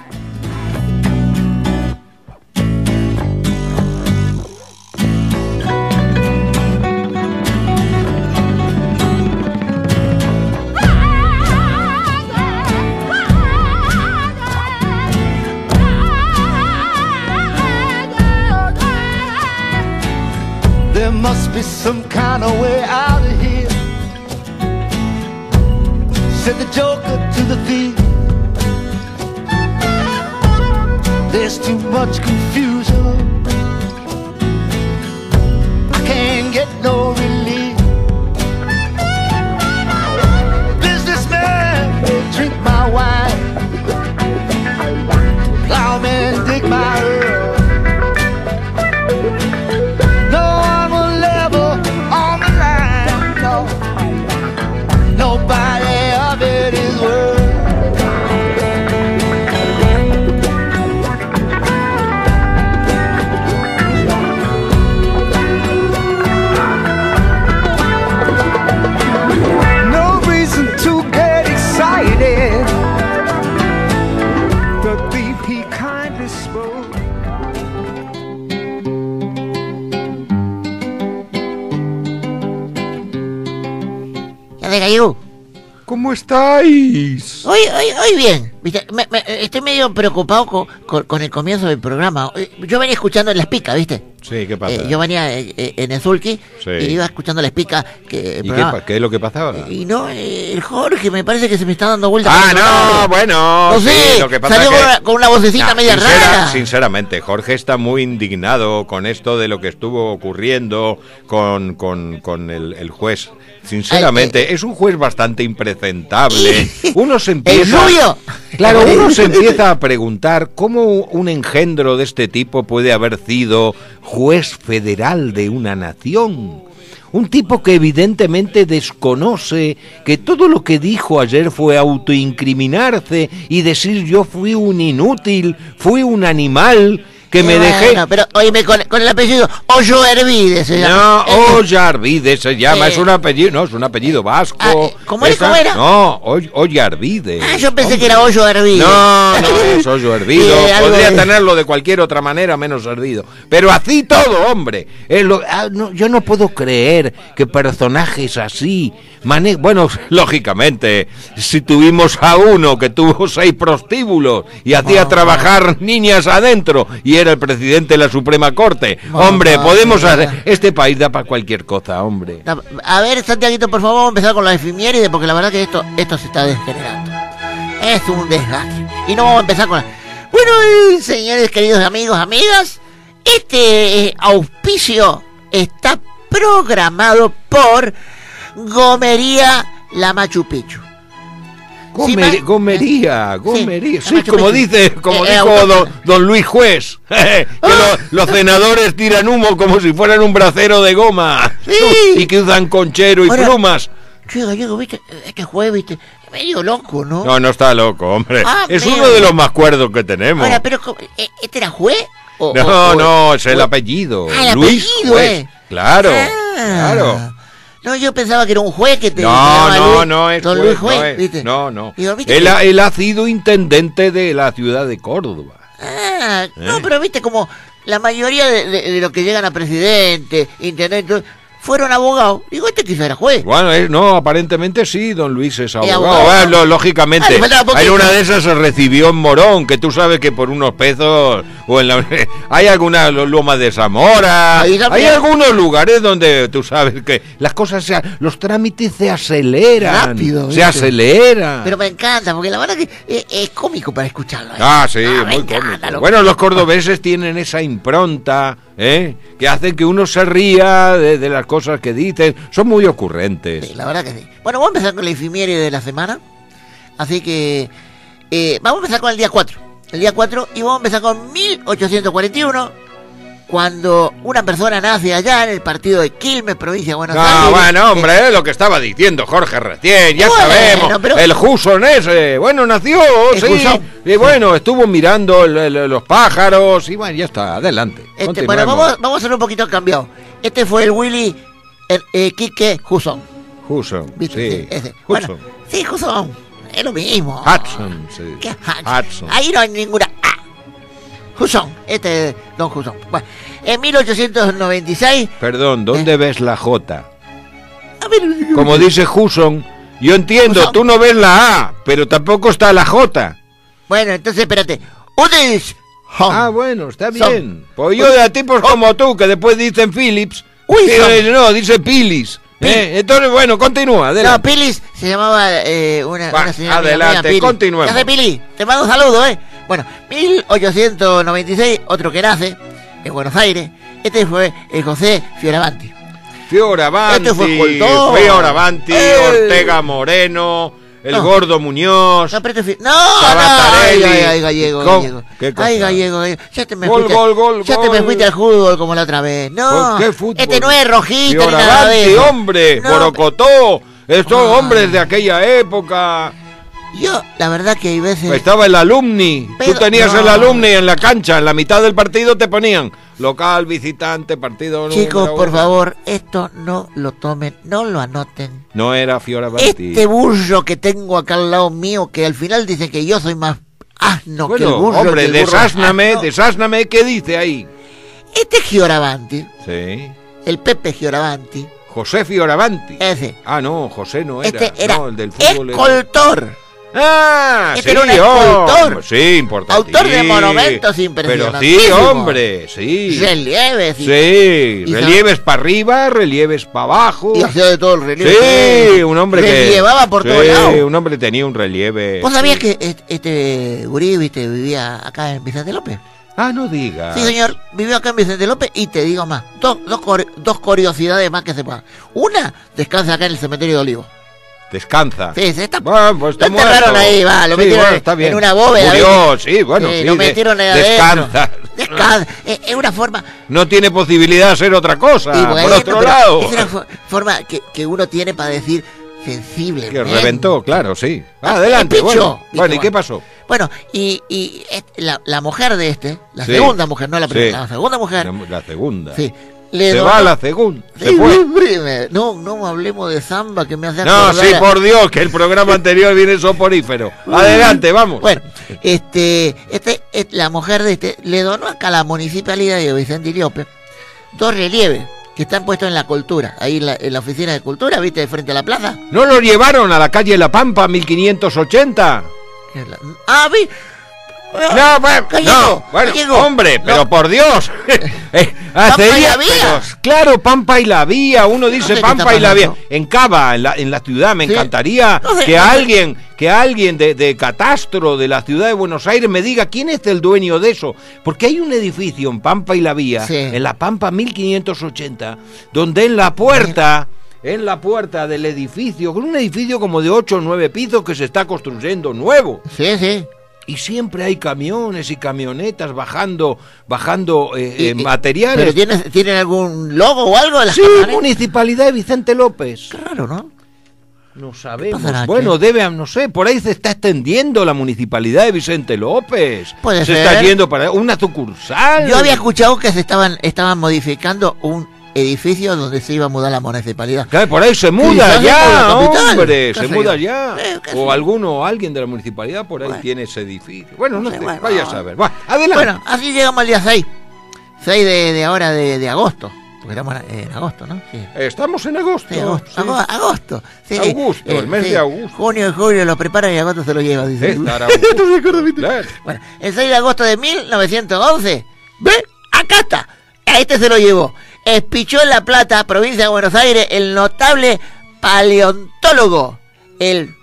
There must be some kind of way out of here, said the joker to the thief. There's too much confusion, can't get no relief. Businessman, drink my wine, plowman, dig my earth. Nobody of it is worth. No reason to get excited. The thief he kindly spoke. Ya de cayó. ¿Cómo estáis? Hoy, hoy, hoy bien. ¿Viste? Me- me- estoy medio preocupado con, con- con el comienzo del programa. Hoy- Yo venía escuchando las picas, ¿viste? Sí, ¿qué pasa? Eh, yo venía eh, eh, en el Zulki Sí. y iba escuchando las picas. Que, el ¿Y qué, programa- pa- qué es lo que pasaba? Y no, eh, el Jorge me parece que se me está dando vuelta. Ah, por el no, horario. bueno. No sé, sí, lo que pasa salió es que- con, una, con una vocecita No, media sincera- rara. Sinceramente, Jorge está muy indignado con esto de lo que estuvo ocurriendo con, con, con el, el juez. Sinceramente, Ay, eh. es un juez bastante impresentable. Uno se ¡El empieza... rubio! Claro, uno se empieza a preguntar cómo un engendro de este tipo puede haber sido juez federal de una nación. Un tipo que evidentemente desconoce que todo lo que dijo ayer fue autoincriminarse y decir yo fui un inútil, fui un animal, que me Bueno, dejé... pero oíme, con, con el apellido Hoyo Hervide se No, llama. Eh, Ollarvide se llama, eh, es un apellido, no, es un apellido vasco. Ah, eh, ¿cómo era, Esa- cómo era? No, Oll- Ollarvide. Ah, yo pensé que era Hoyo Hervide. No, no es hoyo hervido. Eh, algo Podría de- tenerlo de cualquier otra manera menos hervido. Pero así todo, hombre. Es lo- ah, no, yo no puedo creer que personajes así mane- Bueno, lógicamente, si tuvimos a uno que tuvo seis prostíbulos y hacía trabajar niñas adentro y era el presidente de la Suprema Corte, hombre, Mamá, podemos mía. hacer... Este país da para cualquier cosa, hombre. A ver, Santiaguito, por favor, vamos a empezar con la efeméride, porque la verdad que esto, esto se está degenerando. Es un desgaste. Y no vamos a empezar con la... Bueno, eh, señores, queridos amigos, amigas, este eh, auspicio está programado por Gomería La Machu Picchu. Gomer- Sí, ma- gomería, gomería. Sí, Sí, la Machu como Picchu. dice, como Eh, eh, dijo autóctona. don, don Luis Juez, que lo- los senadores tiran humo como si fueran un bracero de goma. Sí. Y que usan conchero y Ahora- plumas. Che, Gallego, viste, este juez, viste, medio loco, ¿no? No, no está loco, hombre. Ah, es mira. uno de los más cuerdos que tenemos. Ahora, pero, ¿cómo? ¿E- ¿este era juez? O- No, o- o- no, es el o- apellido. Ah, el Luis apellido, Juez. eh. Claro, Ah. claro. No, yo pensaba que era un juez que te se No, llamaba no, Luis- no es Don juez, Luis Juez, no es. ¿viste? No, no. Digo, ¿viste Él, que- ha, él ha sido intendente de la ciudad de Córdoba. Ah, no, ¿Eh? pero viste como la mayoría de, de- de los que llegan a presidente, intendente, fueron abogados. Digo, este quizá era juez. Bueno, eh, no, aparentemente sí, don Luis es abogado. abogado. Bueno, lo- Ah, lógicamente, le faltaba poquito. hay una de esas se recibió en Morón, que tú sabes que por unos pesos, o en la, hay algunas lo- lomas de Zamora, Ahí hay también. algunos lugares donde tú sabes que las cosas, se, los trámites se aceleran, Rápido, se ¿viste? aceleran. Pero me encanta, porque la verdad que es, es cómico para escucharlo. ¿eh? Ah, sí, me muy encanta, cómico. loco. Bueno, los cordobeses tienen esa impronta, ¿eh? Que hacen que uno se ría de, de las cosas que dicen. Son muy ocurrentes. Sí, la verdad que sí. Bueno, vamos a empezar con la efeméride de la semana. Así que eh, vamos a empezar con el día cuatro. El día cuatro y vamos a empezar con mil ochocientos cuarenta y uno, cuando una persona nace allá en el partido de Quilmes, provincia de Buenos No, Aires. bueno, Eh, hombre, es lo que estaba diciendo Jorge recién, ya Bueno, sabemos. pero- El Hudson ese, bueno, nació, El sí. Hudson. Y bueno, estuvo mirando el- el- los pájaros y bueno, ya está, adelante. este, bueno, continuemos. vamos, vamos a hacer un poquito cambiado. Este fue el Willy el, eh, Quique Hudson. Hudson, ¿Viste? sí. ese. Hudson. Bueno, sí, Hudson. Es lo mismo. Hudson, sí. ¿Qué Hudson? Hudson. Ahí no hay ninguna A. Hudson, este es Don Hudson. Bueno, en mil ochocientos noventa y seis. Perdón, ¿dónde Eh. ves la J? A ver, Como dice Hudson, yo entiendo, Hudson. tú no ves la A, pero tampoco está la J. bueno, entonces espérate. Udis. Ah, bueno, está Son. bien. Pues yo de tipos como tú, que después dicen Phillips, Uy, que, son. eh, no, dice Pilis. Pil- ¿eh? Entonces, bueno, continúa, No, adelante. Pilis se llamaba eh, una, Va, una señora. adelante, mía, Pili. continuemos. ¿Qué hace, Pili? Te mando un saludo, ¿eh? Bueno, mil ochocientos noventa y seis, otro que nace en Buenos Aires. Este fue el José Fioravanti. Fioravanti, Este fue escultor. Fioravanti, ¡Ey! Ortega Moreno, el No. Gordo Muñoz. No, pero este fi- no, no, Sabatarelli. ay, ay, ay, gallego, ¿Cómo? gallego. ¿Qué cosa? Ay, gallego, gallego. Ya te me Gol, fuiste, gol, gol, ya te me gol. fuiste al fútbol como la otra vez. No, ¿Por qué fútbol? este no es rojito ni nada de Fioravanti, eso. hombre, No, Borocotó. Estos Ah. hombres de aquella época. Yo, la verdad que hay veces... Estaba el alumni. Pero- Tú tenías no. el alumni en la cancha. En la mitad del partido te ponían local, visitante, partido. Chicos, número por uno. favor, esto no lo tomen, no lo anoten. No era Fioravanti. Este burro que tengo acá al lado mío, que al final dice que yo soy más asno que el Bueno, burro. hombre, que el burro es desásname, asno. desásname. ¿Qué dice ahí? Este Fioravanti, Sí. el Pepe Fioravanti, José Fioravanti. ese, Ah, no, José no era. este era no, el del fútbol era- escoltor. Ah, Este sí, era un escultor. hombre, sí, importante. Autor de monumentos Pero sí, impresionantísimos. hombre, sí. Relieves y, Sí, y relieves para arriba, relieves para abajo. y hacía de todo el relieve. Sí, un hombre que... Relievaba por sí, todos lados. un hombre tenía un relieve. ¿Vos sabías sí. que este, este gurí, viste, vivía acá en Vicente López? Ah, no digas. Sí, señor, vivió acá en Vicente López y te digo más, dos, dos, cor- dos curiosidades más que sepan. Una, descansa acá en el cementerio de Olivos. Descansa. Sí, se está... Bueno, pues está lo enterraron muerto. ahí, va, lo Sí, metieron bueno, en- está bien. en una bóveda. Murió, ¿viste? sí, bueno, Sí, sí, lo de- metieron ahí descansa. adentro. Descansa. Es, es una forma... No tiene posibilidad de ser otra cosa, y por bueno, otro pero lado. Es una fo- forma que, que uno tiene para decir sensible. Que reventó, claro, sí. Ah, Adelante, picho. bueno. Picho, Bueno, ¿y qué bueno. pasó? Bueno, y, y es- la, la mujer de este, la Sí. segunda mujer, no la primera, Sí. la segunda mujer, La, la segunda. sí, le Se donó- va a la segunda. Se Sí, fue. prime. No, no hablemos de samba que me hace No, acordar sí, a- por Dios, que el programa anterior viene soporífero. Adelante, vamos. Bueno, este, este, es- la mujer de este le donó acá a la municipalidad de Vicente López dos relieves que están puestos en la cultura, ahí en la, en la oficina de cultura, viste, de frente a la plaza. ¿No lo llevaron a la calle La Pampa mil quinientos ochenta? Que es la- Ah, vi. No, bueno, Gallego, no, bueno, Gallego. hombre, pero No. por Dios. Eh, Pampa hace y días- la Vía. pero, claro, Pampa y la Vía. Uno dice sé qué Pampa está y la Vía. pasando. En Cava, en la, en la ciudad, me Sí. encantaría No sé, que no sé. alguien, que alguien de, de Catastro, de la ciudad de Buenos Aires, me diga quién es el dueño de eso. Porque hay un edificio en Pampa y la Vía, Sí. en la Pampa mil quinientos ochenta, donde en la puerta en la puerta del edificio, con un edificio como de ocho o nueve pisos que se está construyendo nuevo. Sí, sí. Y siempre hay camiones y camionetas bajando bajando eh, Y- eh, y- materiales. ¿Pero tiene, tienen algún logo o algo de las Sí, camionetas? Municipalidad de Vicente López. Qué raro, ¿no? No sabemos. pasará, Bueno, qué? debe, no sé, por ahí se está extendiendo la Municipalidad de Vicente López. Puede se ser. está yendo para una sucursal. Yo había escuchado que se estaban, estaban modificando un edificio donde se iba a mudar la municipalidad. Claro, por ahí se muda quizás ya, es por la capital, hombre, qué se sé muda yo. ya. Eh, qué sé O yo. alguno, alguien de la municipalidad por ahí Bueno. tiene ese edificio. Bueno, no sé, sé, bueno, vaya a vamos. saber. Va, adelante. Bueno, así llegamos al día seis. seis de, de ahora de, de agosto. Porque estamos en agosto, ¿no? Sí. Estamos en agosto. Sí, agosto. sí. Ago- agosto. Sí, Augusto, el mes de agosto. Junio y julio lo preparan y agosto se lo lleva, dice. Estará ¿No se acuerda, viste? Claro. Bueno, el seis de agosto de mil novecientos once. ¿Ve? Acá está. A este se lo llevó. Espichó en La Plata, provincia de Buenos Aires, el notable paleontólogo, el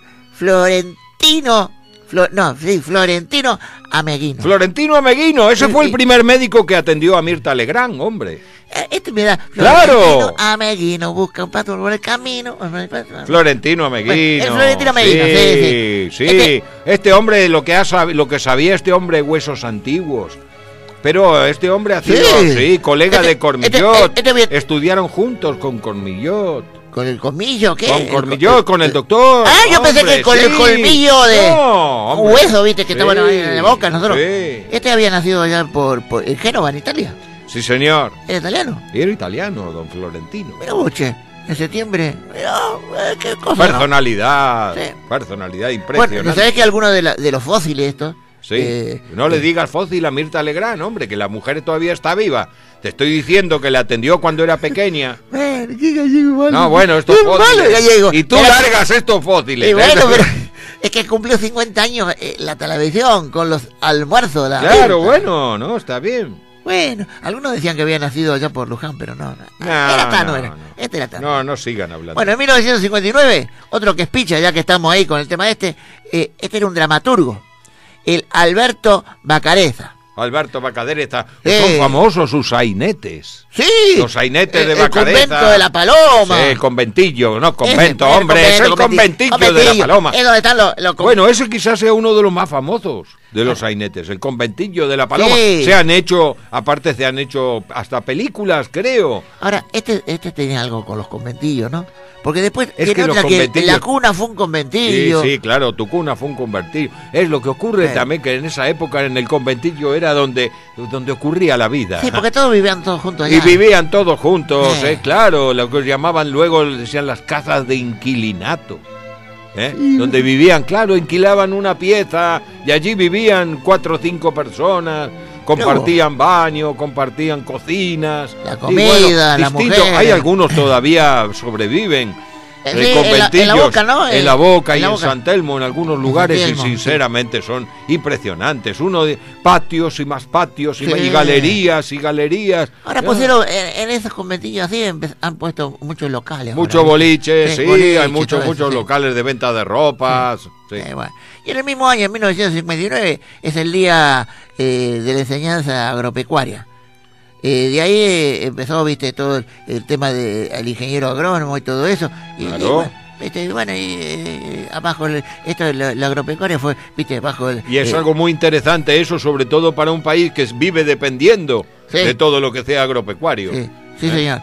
Florentino, Flo- no, sí, Florentino Ameguino. Florentino Ameguino, ese Sí, fue el sí. primer médico que atendió a Mirta Legrand, hombre. Eh, Este me da. ¡Claro! Florentino Ameguino busca un pato por el camino. Florentino Ameguino. Bueno, el Florentino Ameguino, sí, sí, sí. sí. Este- Este hombre, lo que, ha sab- lo que sabía este hombre, huesos antiguos. Pero este hombre ha sido, Sí. sí, colega Este- de Cormillot. este- este bien- Estudiaron juntos con Cormillot. ¿Con el colmillo qué? Con El- Cormillot, con el doctor. Ah, yo pensé hombre, que con el sí. colmillo de. No, un hombre. hueso, viste, que Sí, estaban ahí en la boca nosotros. sí. Este había nacido allá por, por en Génova, en Italia. Sí, señor. Era italiano. Era italiano, don Florentino. Mira vos, che, en septiembre. Mira, eh, qué cosa. ¿no? Personalidad. Sí. Personalidad Bueno, impresionante. ¿no sabés que algunos de, la- de los fósiles estos? Sí, eh, no le eh, digas fósil a Mirta Legrand, hombre, que la mujer todavía está viva. Te estoy diciendo que la atendió cuando era pequeña. Bueno, qué gallego malo. No, bueno, estos Es malo el fósiles. gallego. Y tú Era- largas estos fósiles. Y bueno, ¿eh? pero es que cumplió cincuenta años eh, la televisión con los almuerzos. La Claro, venta. bueno, no, está bien. Bueno, algunos decían que había nacido allá por Luján, pero no. no. No, era Tano, no, era. no. Este era Tano. No, no sigan hablando. Bueno, en mil novecientos cincuenta y nueve, otro que es picha, ya que estamos ahí con el tema este, eh, este era un dramaturgo, el Alberto Bacareza. Alberto Bacadereza. Eh. Son famosos sus sainetes. Sí, Los sainetes el, de el Bacareza. convento de la Paloma. Sí, el conventillo, no convento, Ese, hombre, es el conventillo, de la Paloma. Es donde están los... los con- Bueno, ese quizás sea uno de los más famosos de los sainetes, el conventillo de la Paloma. Sí. Se han hecho, aparte se han hecho hasta películas, creo. Ahora, este, este tenía algo con los conventillos, ¿no? Porque después Es tiene que los otra que conventillos- la cuna fue un Sí, conventillo. sí, claro, tu cuna fue un convertido. Es lo que ocurre Bueno. también, que en esa época en el conventillo era donde, donde ocurría la vida. Sí, porque todos vivían todos juntos allá. Y vivían todos juntos, Eh. eh, claro, lo que llamaban luego, decían las casas de inquilinato. ¿eh? Donde vivían, claro, inquilaban una pieza y allí vivían cuatro o cinco personas, compartían baño, compartían cocinas. La y comida, la distinto. mujer. Hay algunos todavía sobreviven. Eh, eh, sí, en la- en la conventillos, Boca, ¿no? En En- la Boca en y la en Boca. San Telmo, en algunos En lugares, San y Telmo, sí. sinceramente son impresionantes. Uno de patios y más patios y, Sí. y galerías y galerías. Ahora Ya. pusieron, en, en esos conventillos así, empe- han puesto muchos locales. Muchos ahora, boliches, ¿viste? sí, boliche, hay muchos, todo eso, muchos sí. locales de venta de ropas. sí. Eh, bueno. Y en el mismo año, en mil novecientos cincuenta y nueve, es el día eh, de la enseñanza agropecuaria. Eh, de ahí eh, empezó, viste, todo el, el tema del ingeniero agrónomo y todo eso. Y, Claro. y bueno, viste, y bueno, y, eh, abajo, el- esto de la, la agropecuaria fue, viste, bajo el... Y es eh, algo muy interesante eso, sobre todo para un país que vive dependiendo Sí. de todo lo que sea agropecuario. Sí, sí, ¿Eh? señor.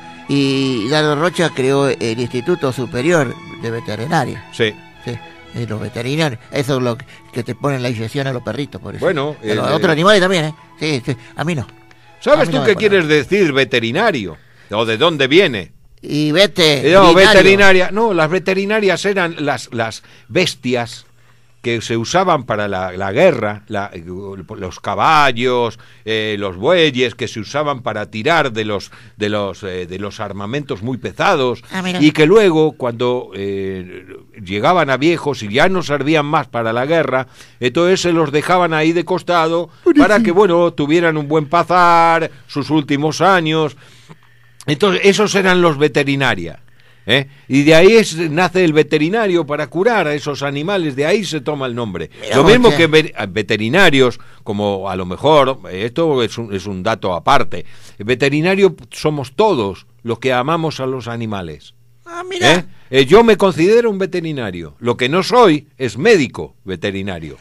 Y Dardo Rocha creó el Instituto Superior de Veterinaria. Sí. Sí, y los veterinarios. Eso es lo que- que te ponen la inyección a los perritos, por eso. Bueno, A los el- otros animales también, ¿eh? Sí, sí, a mí no. ¿Sabes A mí tú no me qué pone. quieres decir veterinario? ¿O de dónde viene? Y vete. Eh, No, veterinario. veterinaria. No, las veterinarias eran las, las bestias que se usaban para la, la guerra, la- los caballos, eh, los bueyes que se usaban para tirar de los de los eh, de los armamentos muy pesados Ah, mira. y que luego cuando eh, llegaban a viejos y ya no servían más para la guerra, entonces se los dejaban ahí de costado para que bueno tuvieran un buen pasar sus últimos años. Entonces esos eran los veterinarias. ¿Eh? Y de ahí es, nace el veterinario para curar a esos animales, de ahí se toma el nombre. Mira Lo vos, mismo che. que ve- veterinarios, como a lo mejor, eh, esto es un, es un dato aparte, veterinario somos todos los que amamos a los animales. Ah, mira. ¿Eh? Eh, yo me considero un veterinario. Lo que no soy es médico veterinario.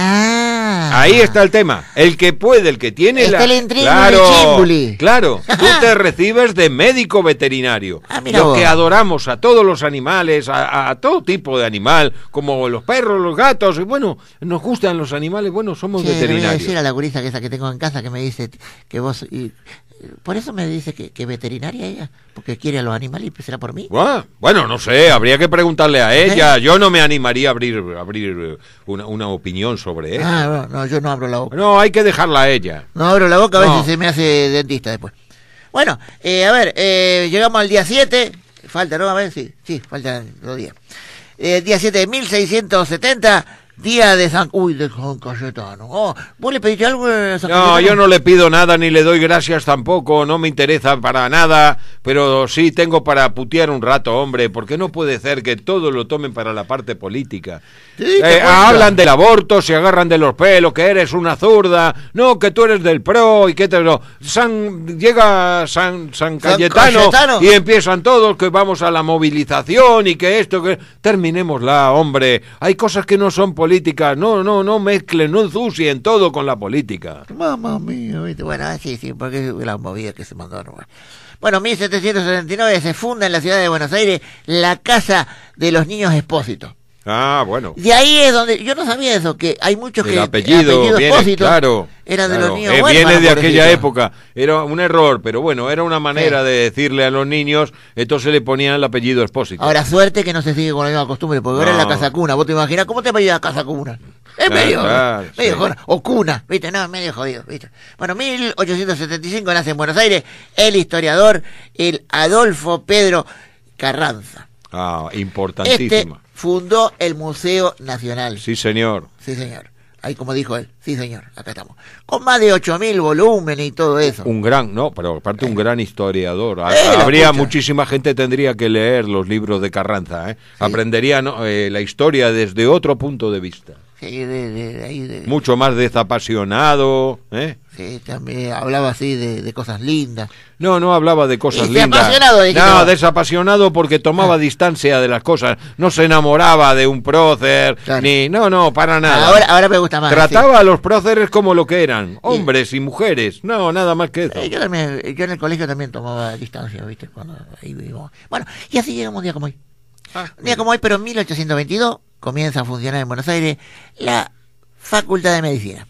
Ah. Ahí está el tema. El que puede, el que tiene Está la... el intrigo claro, del chimbuli. claro. Tú te recibes de médico veterinario. Ah, mira los vos. que adoramos a todos los animales, a, a todo tipo de animal, como los perros, los gatos, y bueno, nos gustan los animales, bueno, somos Sí, le voy a veterinarios. decir a la gurisa que esa que tengo en casa que me dice que vos... y- por eso me dice que, que veterinaria ella, porque quiere a los animales y será por mí. Ah, bueno, no sé, habría que preguntarle a ella. Yo no me animaría a abrir, abrir una, una opinión sobre eso. Ah, no, no, yo no abro la boca. No, hay que dejarla a ella. No abro la boca, a veces No. se me hace dentista después. Bueno, eh, a ver, eh, llegamos al día siete. Falta, ¿no? A ver, sí, sí, faltan dos días. Eh, día siete de mil seiscientos setenta, día de San... Uy, de San Cayetano. Oh, ¿vos le pediste algo a San No, Cayetano? yo no le pido nada ni le doy gracias tampoco, no me interesa para nada, pero sí tengo para putear un rato, hombre, porque no puede ser que todo lo tomen para la parte política. ¿Te diste Eh, cuenta? hablan del aborto, se agarran de los pelos, que eres una zurda, no, que tú eres del pro y que te lo... San, llega San, San Cayetano, Cayetano. y empiezan todos que vamos a la movilización y que esto, que... Terminémosla, hombre, hay cosas que no son políticas, no, no, no mezclen, no ensucien todo con la política. Mamma mía, ¿viste? Bueno, ah, sí, sí, porque es la movida que se mandó. ¿No? Bueno, mil setecientos setenta y nueve se funda en la ciudad de Buenos Aires la Casa de los Niños Expósitos. Ah, bueno. De ahí es donde, yo no sabía eso, que hay muchos que El apellido, viene, Expósito claro, eran de claro. los niños Eh, huérfanos, viene de aquella pobrecitos. época, era un error, pero bueno, era una manera Sí. de decirle a los niños, entonces le ponían el apellido Expósito. Ahora, suerte que no se sigue con la misma costumbre, porque ahora No. es la casa cuna. ¿Vos te imaginas cómo te apellidas casa cuna? Es Claro, medio, claro, medio sí. jodido. O cuna, ¿viste? No, medio jodido, ¿viste? Bueno, mil ochocientos setenta y cinco nace en Buenos Aires el historiador, el Adolfo Pedro Carranza. Ah, Este importantísima. fundó el Museo Nacional. Sí, señor. Sí, señor. Ahí como dijo él. Sí, señor. Acá estamos. Con más de ocho mil volúmenes y todo eso. Un gran, no, pero aparte un gran historiador. Ha- Eh, la Habría pucha. muchísima gente tendría que leer los libros de Carranza, ¿eh? Sí. Aprendería ¿no? eh, la historia desde otro punto de vista. Sí, de, de- de ahí de- Mucho más desapasionado, ¿eh? sí, también hablaba así de, de cosas lindas. No, no hablaba de cosas Y lindas. desapasionado, dijiste No, vos. desapasionado porque tomaba Ah. distancia de las cosas. No se enamoraba de un prócer, Claro. ni... No, no, para nada. Ahora, ahora me gusta más. Trataba a los próceres como lo que eran, hombres y mujeres. No, nada más que eso. sí. Eh, yo, también, yo en el colegio también tomaba distancia, ¿viste? Cuando ahí vivimos. Bueno, y así llegamos un día como hoy. Ah, Un día como hoy, pero en mil ochocientos veintidós, comienza a funcionar en Buenos Aires la Facultad de Medicina.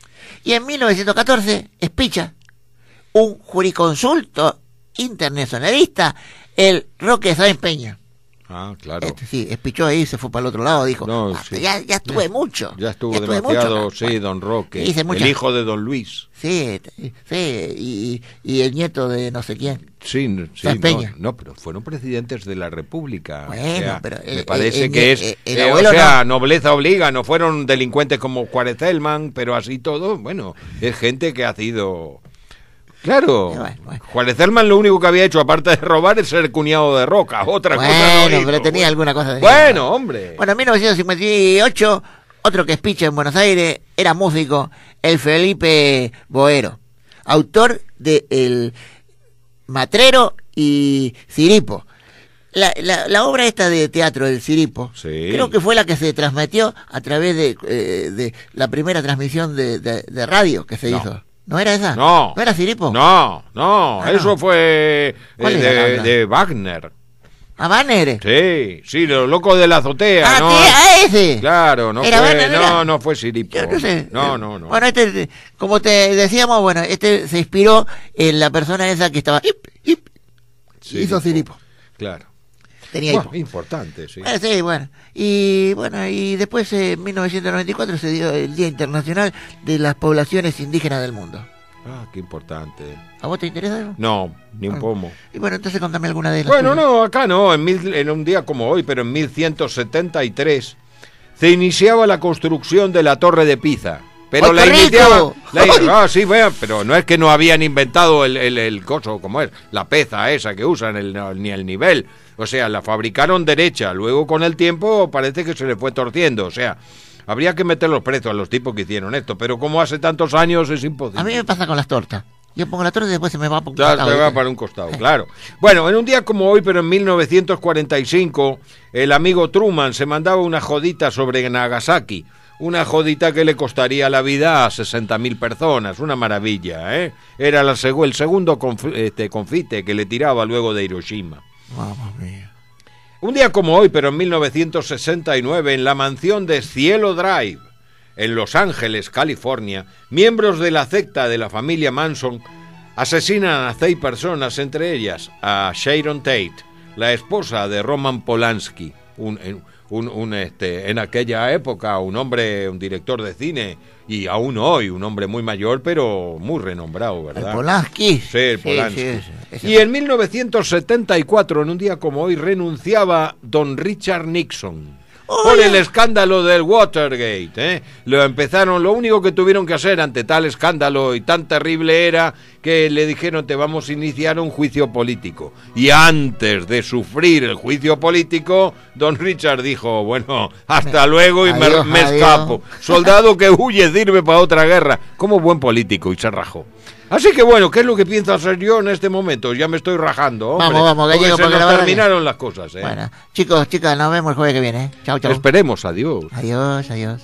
Y en mil novecientos catorce, Espicha, un jurisconsulto internacionalista, el Roque Sáenz Peña. Ah, claro. Este, sí, espichó ahí, se fue para el otro lado, dijo, No, "Ah, sí. ya, ya estuve mucho. Ya estuvo estuve demasiado, mucho". sí, don Roque, Hice el muchas- hijo de don Luis. Sí, sí, y, y el nieto de no sé quién. Sí, n- sí, Sáenz no, Peña. no, pero fueron presidentes de la República. Bueno, o sea, pero, me eh, parece eh, que eh, es, eh, el eh, abuelo o sea, no. nobleza obliga, no fueron delincuentes como Juárez Celman, pero así todo, bueno, es gente que ha sido... Claro, Eh, bueno, bueno. Juárez Celman lo único que había hecho, aparte de robar, es ser cuñado de Roca, otra cosa no Bueno, hizo. pero tenía alguna cosa de... Bueno, hombre. Bueno, en mil novecientos cincuenta y ocho, otro que espicha en Buenos Aires, era músico, el Felipe Boero, autor de El Matrero y Ciripo. La, la, la obra esta de teatro del Ciripo, Sí. creo que fue la que se transmitió a través de, eh, de la primera transmisión de, de, de radio que se No. hizo. ¿No era esa? No. ¿No era Ciripo? No, no, Ah, eso no. fue eh, ¿Cuál era la de, otra? de Wagner. ¿A Banner? Sí, sí, los locos de la azotea, Ah, ¿no? ¿qué? ¿A ese? Claro, no ¿Era fue, Wagner, no, era? no fue Siripo. Yo no sé. No, no, no. Bueno, este, como te decíamos, bueno, este se inspiró en la persona esa que estaba... Hip, hip, Siripo. hizo Ciripo. Claro. Tenía Bueno, hipo. importante, sí. Bueno, sí, bueno. Y bueno, y después eh, en mil novecientos noventa y cuatro se dio el Día Internacional de las Poblaciones Indígenas del Mundo. Ah, qué importante. ¿A vos te interesa eso? No, ni un Ah. pomo. Y bueno, entonces contame alguna de las Bueno, tuyas. no, acá no, en, mil, en un día como hoy, pero en mil ciento setenta y tres se iniciaba la construcción de la Torre de Pisa. Pero ¡Ay, la qué rico! iniciaba... la- ¡Ay! ah, sí, vean, pero no es que no habían inventado el, el, el coso, como es, la peza esa que usan, el, ni el nivel. O sea, la fabricaron derecha, luego con el tiempo parece que se le fue torciendo, o sea... Habría que meter los precios a los tipos que hicieron esto, pero como hace tantos años es imposible. A mí me pasa con las tortas. Yo pongo la torta y después se me va por un Ya costado, se va ¿viste? para un costado, claro. Bueno, en un día como hoy, pero en mil novecientos cuarenta y cinco, el amigo Truman se mandaba una jodita sobre Nagasaki. Una jodita que le costaría la vida a sesenta mil personas, una maravilla, ¿eh? Era la seg- el segundo conf- este, confite que le tiraba luego de Hiroshima. Mamma mía. Un día como hoy, pero en mil novecientos sesenta y nueve, en la mansión de Cielo Drive, en Los Ángeles, California, miembros de la secta de la familia Manson asesinan a seis personas, entre ellas a Sharon Tate, la esposa de Roman Polanski, un, un, un, este, en aquella época un hombre, un director de cine, y aún hoy un hombre muy mayor, pero muy renombrado, ¿verdad? El Polanski. Sí, el Polanski. sí, ese- ese- Y en mil novecientos setenta y cuatro, en un día como hoy, renunciaba don Richard Nixon por el escándalo del Watergate, ¿eh? Lo empezaron, lo único que tuvieron que hacer ante tal escándalo y tan terrible era que le dijeron te vamos a iniciar un juicio político. Y antes de sufrir el juicio político, don Richard dijo, bueno, hasta luego y me- Adiós, me, adiós. escapo. Soldado que huye sirve para otra guerra. Como buen político, y se rajó. Así que bueno, ¿qué es lo que pienso hacer yo en este momento? Ya me estoy rajando, hombre. Vamos, vamos, porque gallego, se porque nos la verdad terminaron las cosas, ¿eh? Bueno, chicos, chicas, nos vemos el jueves que viene. ¿eh? Chao, chao. Esperemos, adiós. Adiós, adiós.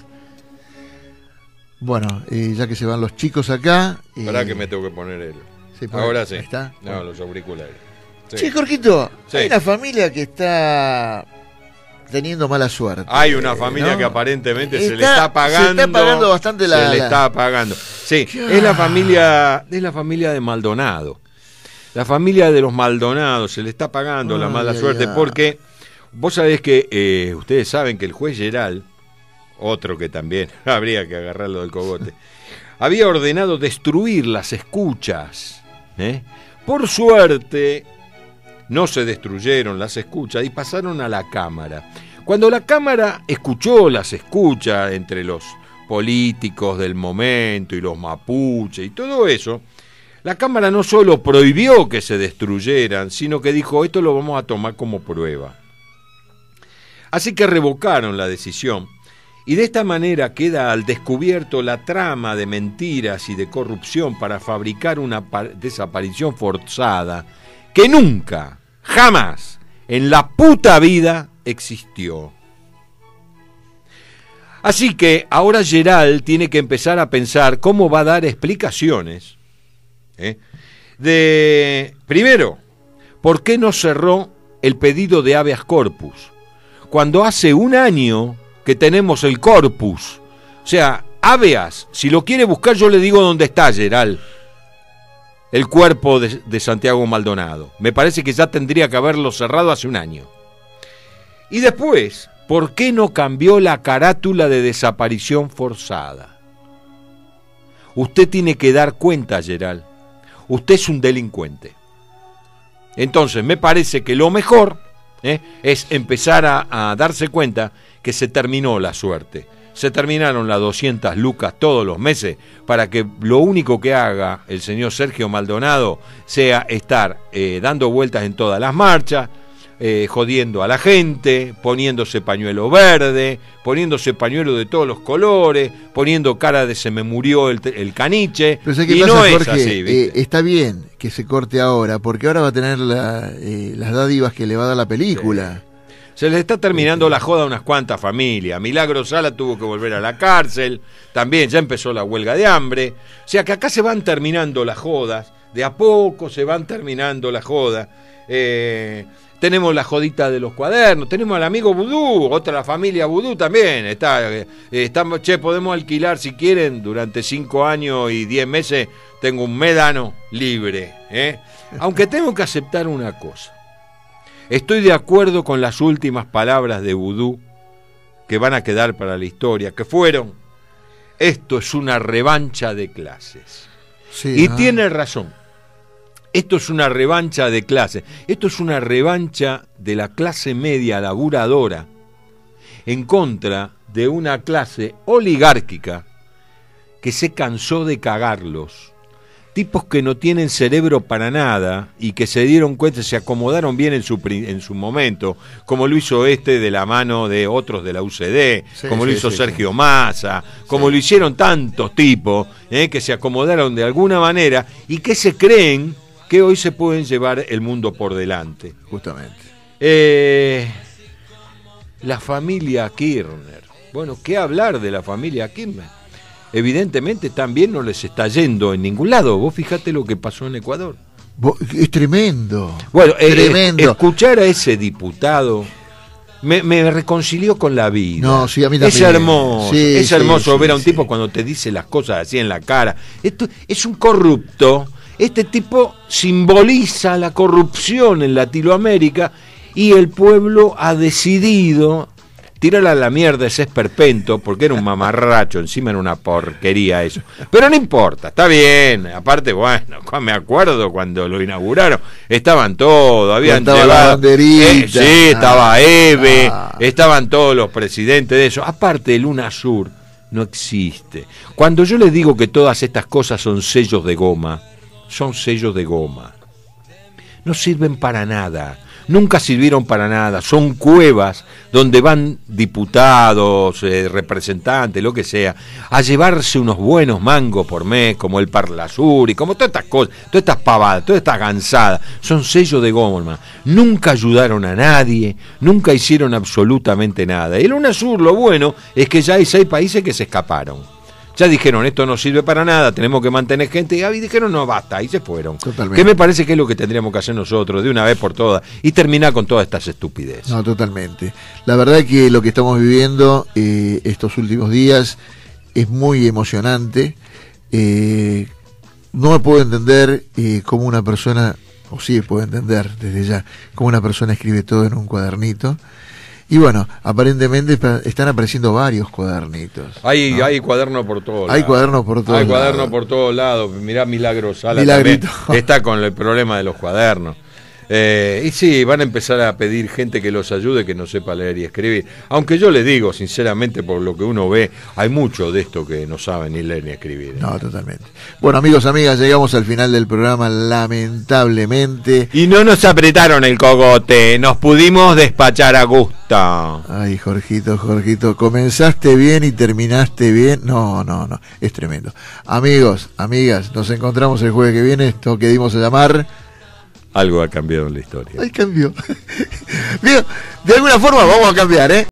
Bueno, eh, ya que se van los chicos acá. eh, Esperá que me tengo que poner el... sí, por Ahora ahí. sí. Ahí está. No, Bueno. los auriculares. Sí. Che, Jorgito, Sí. hay una familia que está teniendo mala suerte. Hay una familia ¿no? que aparentemente se le Está- está pagando. se está pagando bastante la- Se le la- está pagando. Sí, es la familia, es la familia de Maldonado. La familia de los Maldonados se le está pagando la Ay, mala ay, suerte ay. porque vos sabés que eh, ustedes saben que el juez Geral, otro que también habría que agarrarlo del cogote, había ordenado destruir las escuchas. ¿eh? Por suerte, no se destruyeron las escuchas y pasaron a la Cámara. Cuando la Cámara escuchó las escuchas entre los políticos del momento y los mapuches y todo eso, la Cámara no solo prohibió que se destruyeran, sino que dijo, esto lo vamos a tomar como prueba. Así que revocaron la decisión y de esta manera queda al descubierto la trama de mentiras y de corrupción para fabricar una pa- desaparición forzada que nunca, jamás, en la puta vida existió. Así que ahora Geral tiene que empezar a pensar cómo va a dar explicaciones. ¿eh? De, primero, ¿por qué no cerró el pedido de habeas corpus? Cuando hace un año que tenemos el corpus. O sea, habeas, si lo quiere buscar yo le digo dónde está, Geral. El cuerpo de, de Santiago Maldonado. Me parece que ya tendría que haberlo cerrado hace un año. Y después, ¿por qué no cambió la carátula de desaparición forzada? Usted tiene que dar cuenta, Geral. Usted es un delincuente. Entonces, me parece que lo mejor ¿eh? es empezar a, a darse cuenta que se terminó la suerte. Se terminaron las doscientas lucas todos los meses para que lo único que haga el señor Sergio Maldonado sea estar eh, dando vueltas en todas las marchas, eh, jodiendo a la gente, poniéndose pañuelo verde, poniéndose pañuelo de todos los colores, poniendo cara de se me murió el, el caniche. Pero ¿sabes qué y pasa, no es Jorge? así, ¿viste? Eh, está bien que se corte ahora, porque ahora va a tener la, eh, las dádivas que le va a dar la película. Se les está terminando la joda a unas cuantas familias. Milagro Sala tuvo que volver a la cárcel. También ya empezó la huelga de hambre. O sea que acá se van terminando las jodas. De a poco se van terminando las jodas. Eh, tenemos la jodita de los cuadernos. Tenemos al amigo Vudú. Otra la familia Vudú también. Está, eh, estamos, che, podemos alquilar si quieren durante cinco años y diez meses. Tengo un médano libre. ¿eh? Aunque tengo que aceptar una cosa. Estoy de acuerdo con las últimas palabras de Vudú que van a quedar para la historia, que fueron, esto es una revancha de clases. Sí, Y ¿no? tiene razón, esto es una revancha de clases, esto es una revancha de la clase media laburadora en contra de una clase oligárquica que se cansó de cagarlos, tipos que no tienen cerebro para nada y que se dieron cuenta, se acomodaron bien en su en su momento, como lo hizo este de la mano de otros de la U C D, Sí, como sí, lo hizo sí, Sergio sí. Massa, como Sí. lo hicieron tantos tipos eh, que se acomodaron de alguna manera y que se creen que hoy se pueden llevar el mundo por delante. Justamente. Eh, la familia Kirchner. Bueno, ¿qué hablar de la familia Kirchner? Evidentemente también no les está yendo en ningún lado. Vos fijate lo que pasó en Ecuador. Bo- Es tremendo. Bueno, eh, Tremendo. eh, escuchar a ese diputado me, me reconcilió con la vida. No, sí, a mí Es también. hermoso, Sí, es sí, hermoso sí, ver a un sí. tipo cuando te dice las cosas así en la cara. Esto es un corrupto. Este tipo simboliza la corrupción en Latinoamérica y el pueblo ha decidido tirarle a la mierda ese esperpento, porque era un mamarracho, encima era una porquería eso. Pero no importa, está bien. Aparte, bueno, me acuerdo cuando lo inauguraron, estaban todos, habían Estaba la llevado... banderita. Eh, sí, estaba Ah, Eve, ah. estaban todos los presidentes de eso. Aparte, el UNASUR no existe. Cuando yo les digo que todas estas cosas son sellos de goma, son sellos de goma. No sirven para nada. Nunca sirvieron para nada, son cuevas donde van diputados, eh, representantes, lo que sea, a llevarse unos buenos mangos por mes, como el Parlasur y como todas estas cosas, todas estas pavadas, todas estas gansadas, son sellos de goma. Nunca ayudaron a nadie, nunca hicieron absolutamente nada. Y el UNASUR, lo bueno, es que ya hay seis países que se escaparon. Ya dijeron, esto no sirve para nada, tenemos que mantener gente, y dijeron, no, basta, y se fueron. Totalmente. Que me parece que es lo que tendríamos que hacer nosotros, de una vez por todas, y terminar con todas estas estupideces. No, totalmente. La verdad que lo que estamos viviendo eh, estos últimos días es muy emocionante. Eh, no me puedo entender eh, cómo una persona, o sí puedo entender desde ya, cómo una persona escribe todo en un cuadernito. Y bueno, aparentemente pa- están apareciendo varios cuadernitos. Hay, ¿no? hay cuadernos por todos lados. Hay cuadernos por todos Hay cuadernos lados. por todos lados. Mirá Milagro Sala Milagrito. también está con el problema de los cuadernos. Eh, y sí, van a empezar a pedir gente que los ayude, que no sepa leer y escribir. Aunque yo les digo, sinceramente, por lo que uno ve, hay mucho de esto que no saben ni leer ni escribir. ¿eh? No, totalmente. Bueno, amigos, amigas, llegamos al final del programa, lamentablemente. Y no nos apretaron el cogote, nos pudimos despachar a gusto. Ay, Jorgito, Jorgito, comenzaste bien y terminaste bien. No, no, no, es tremendo. Amigos, amigas, nos encontramos el jueves que viene. Esto que dimos a llamar... Algo ha cambiado en la historia. Ay, cambió. Bien, de alguna forma vamos a cambiar, ¿eh?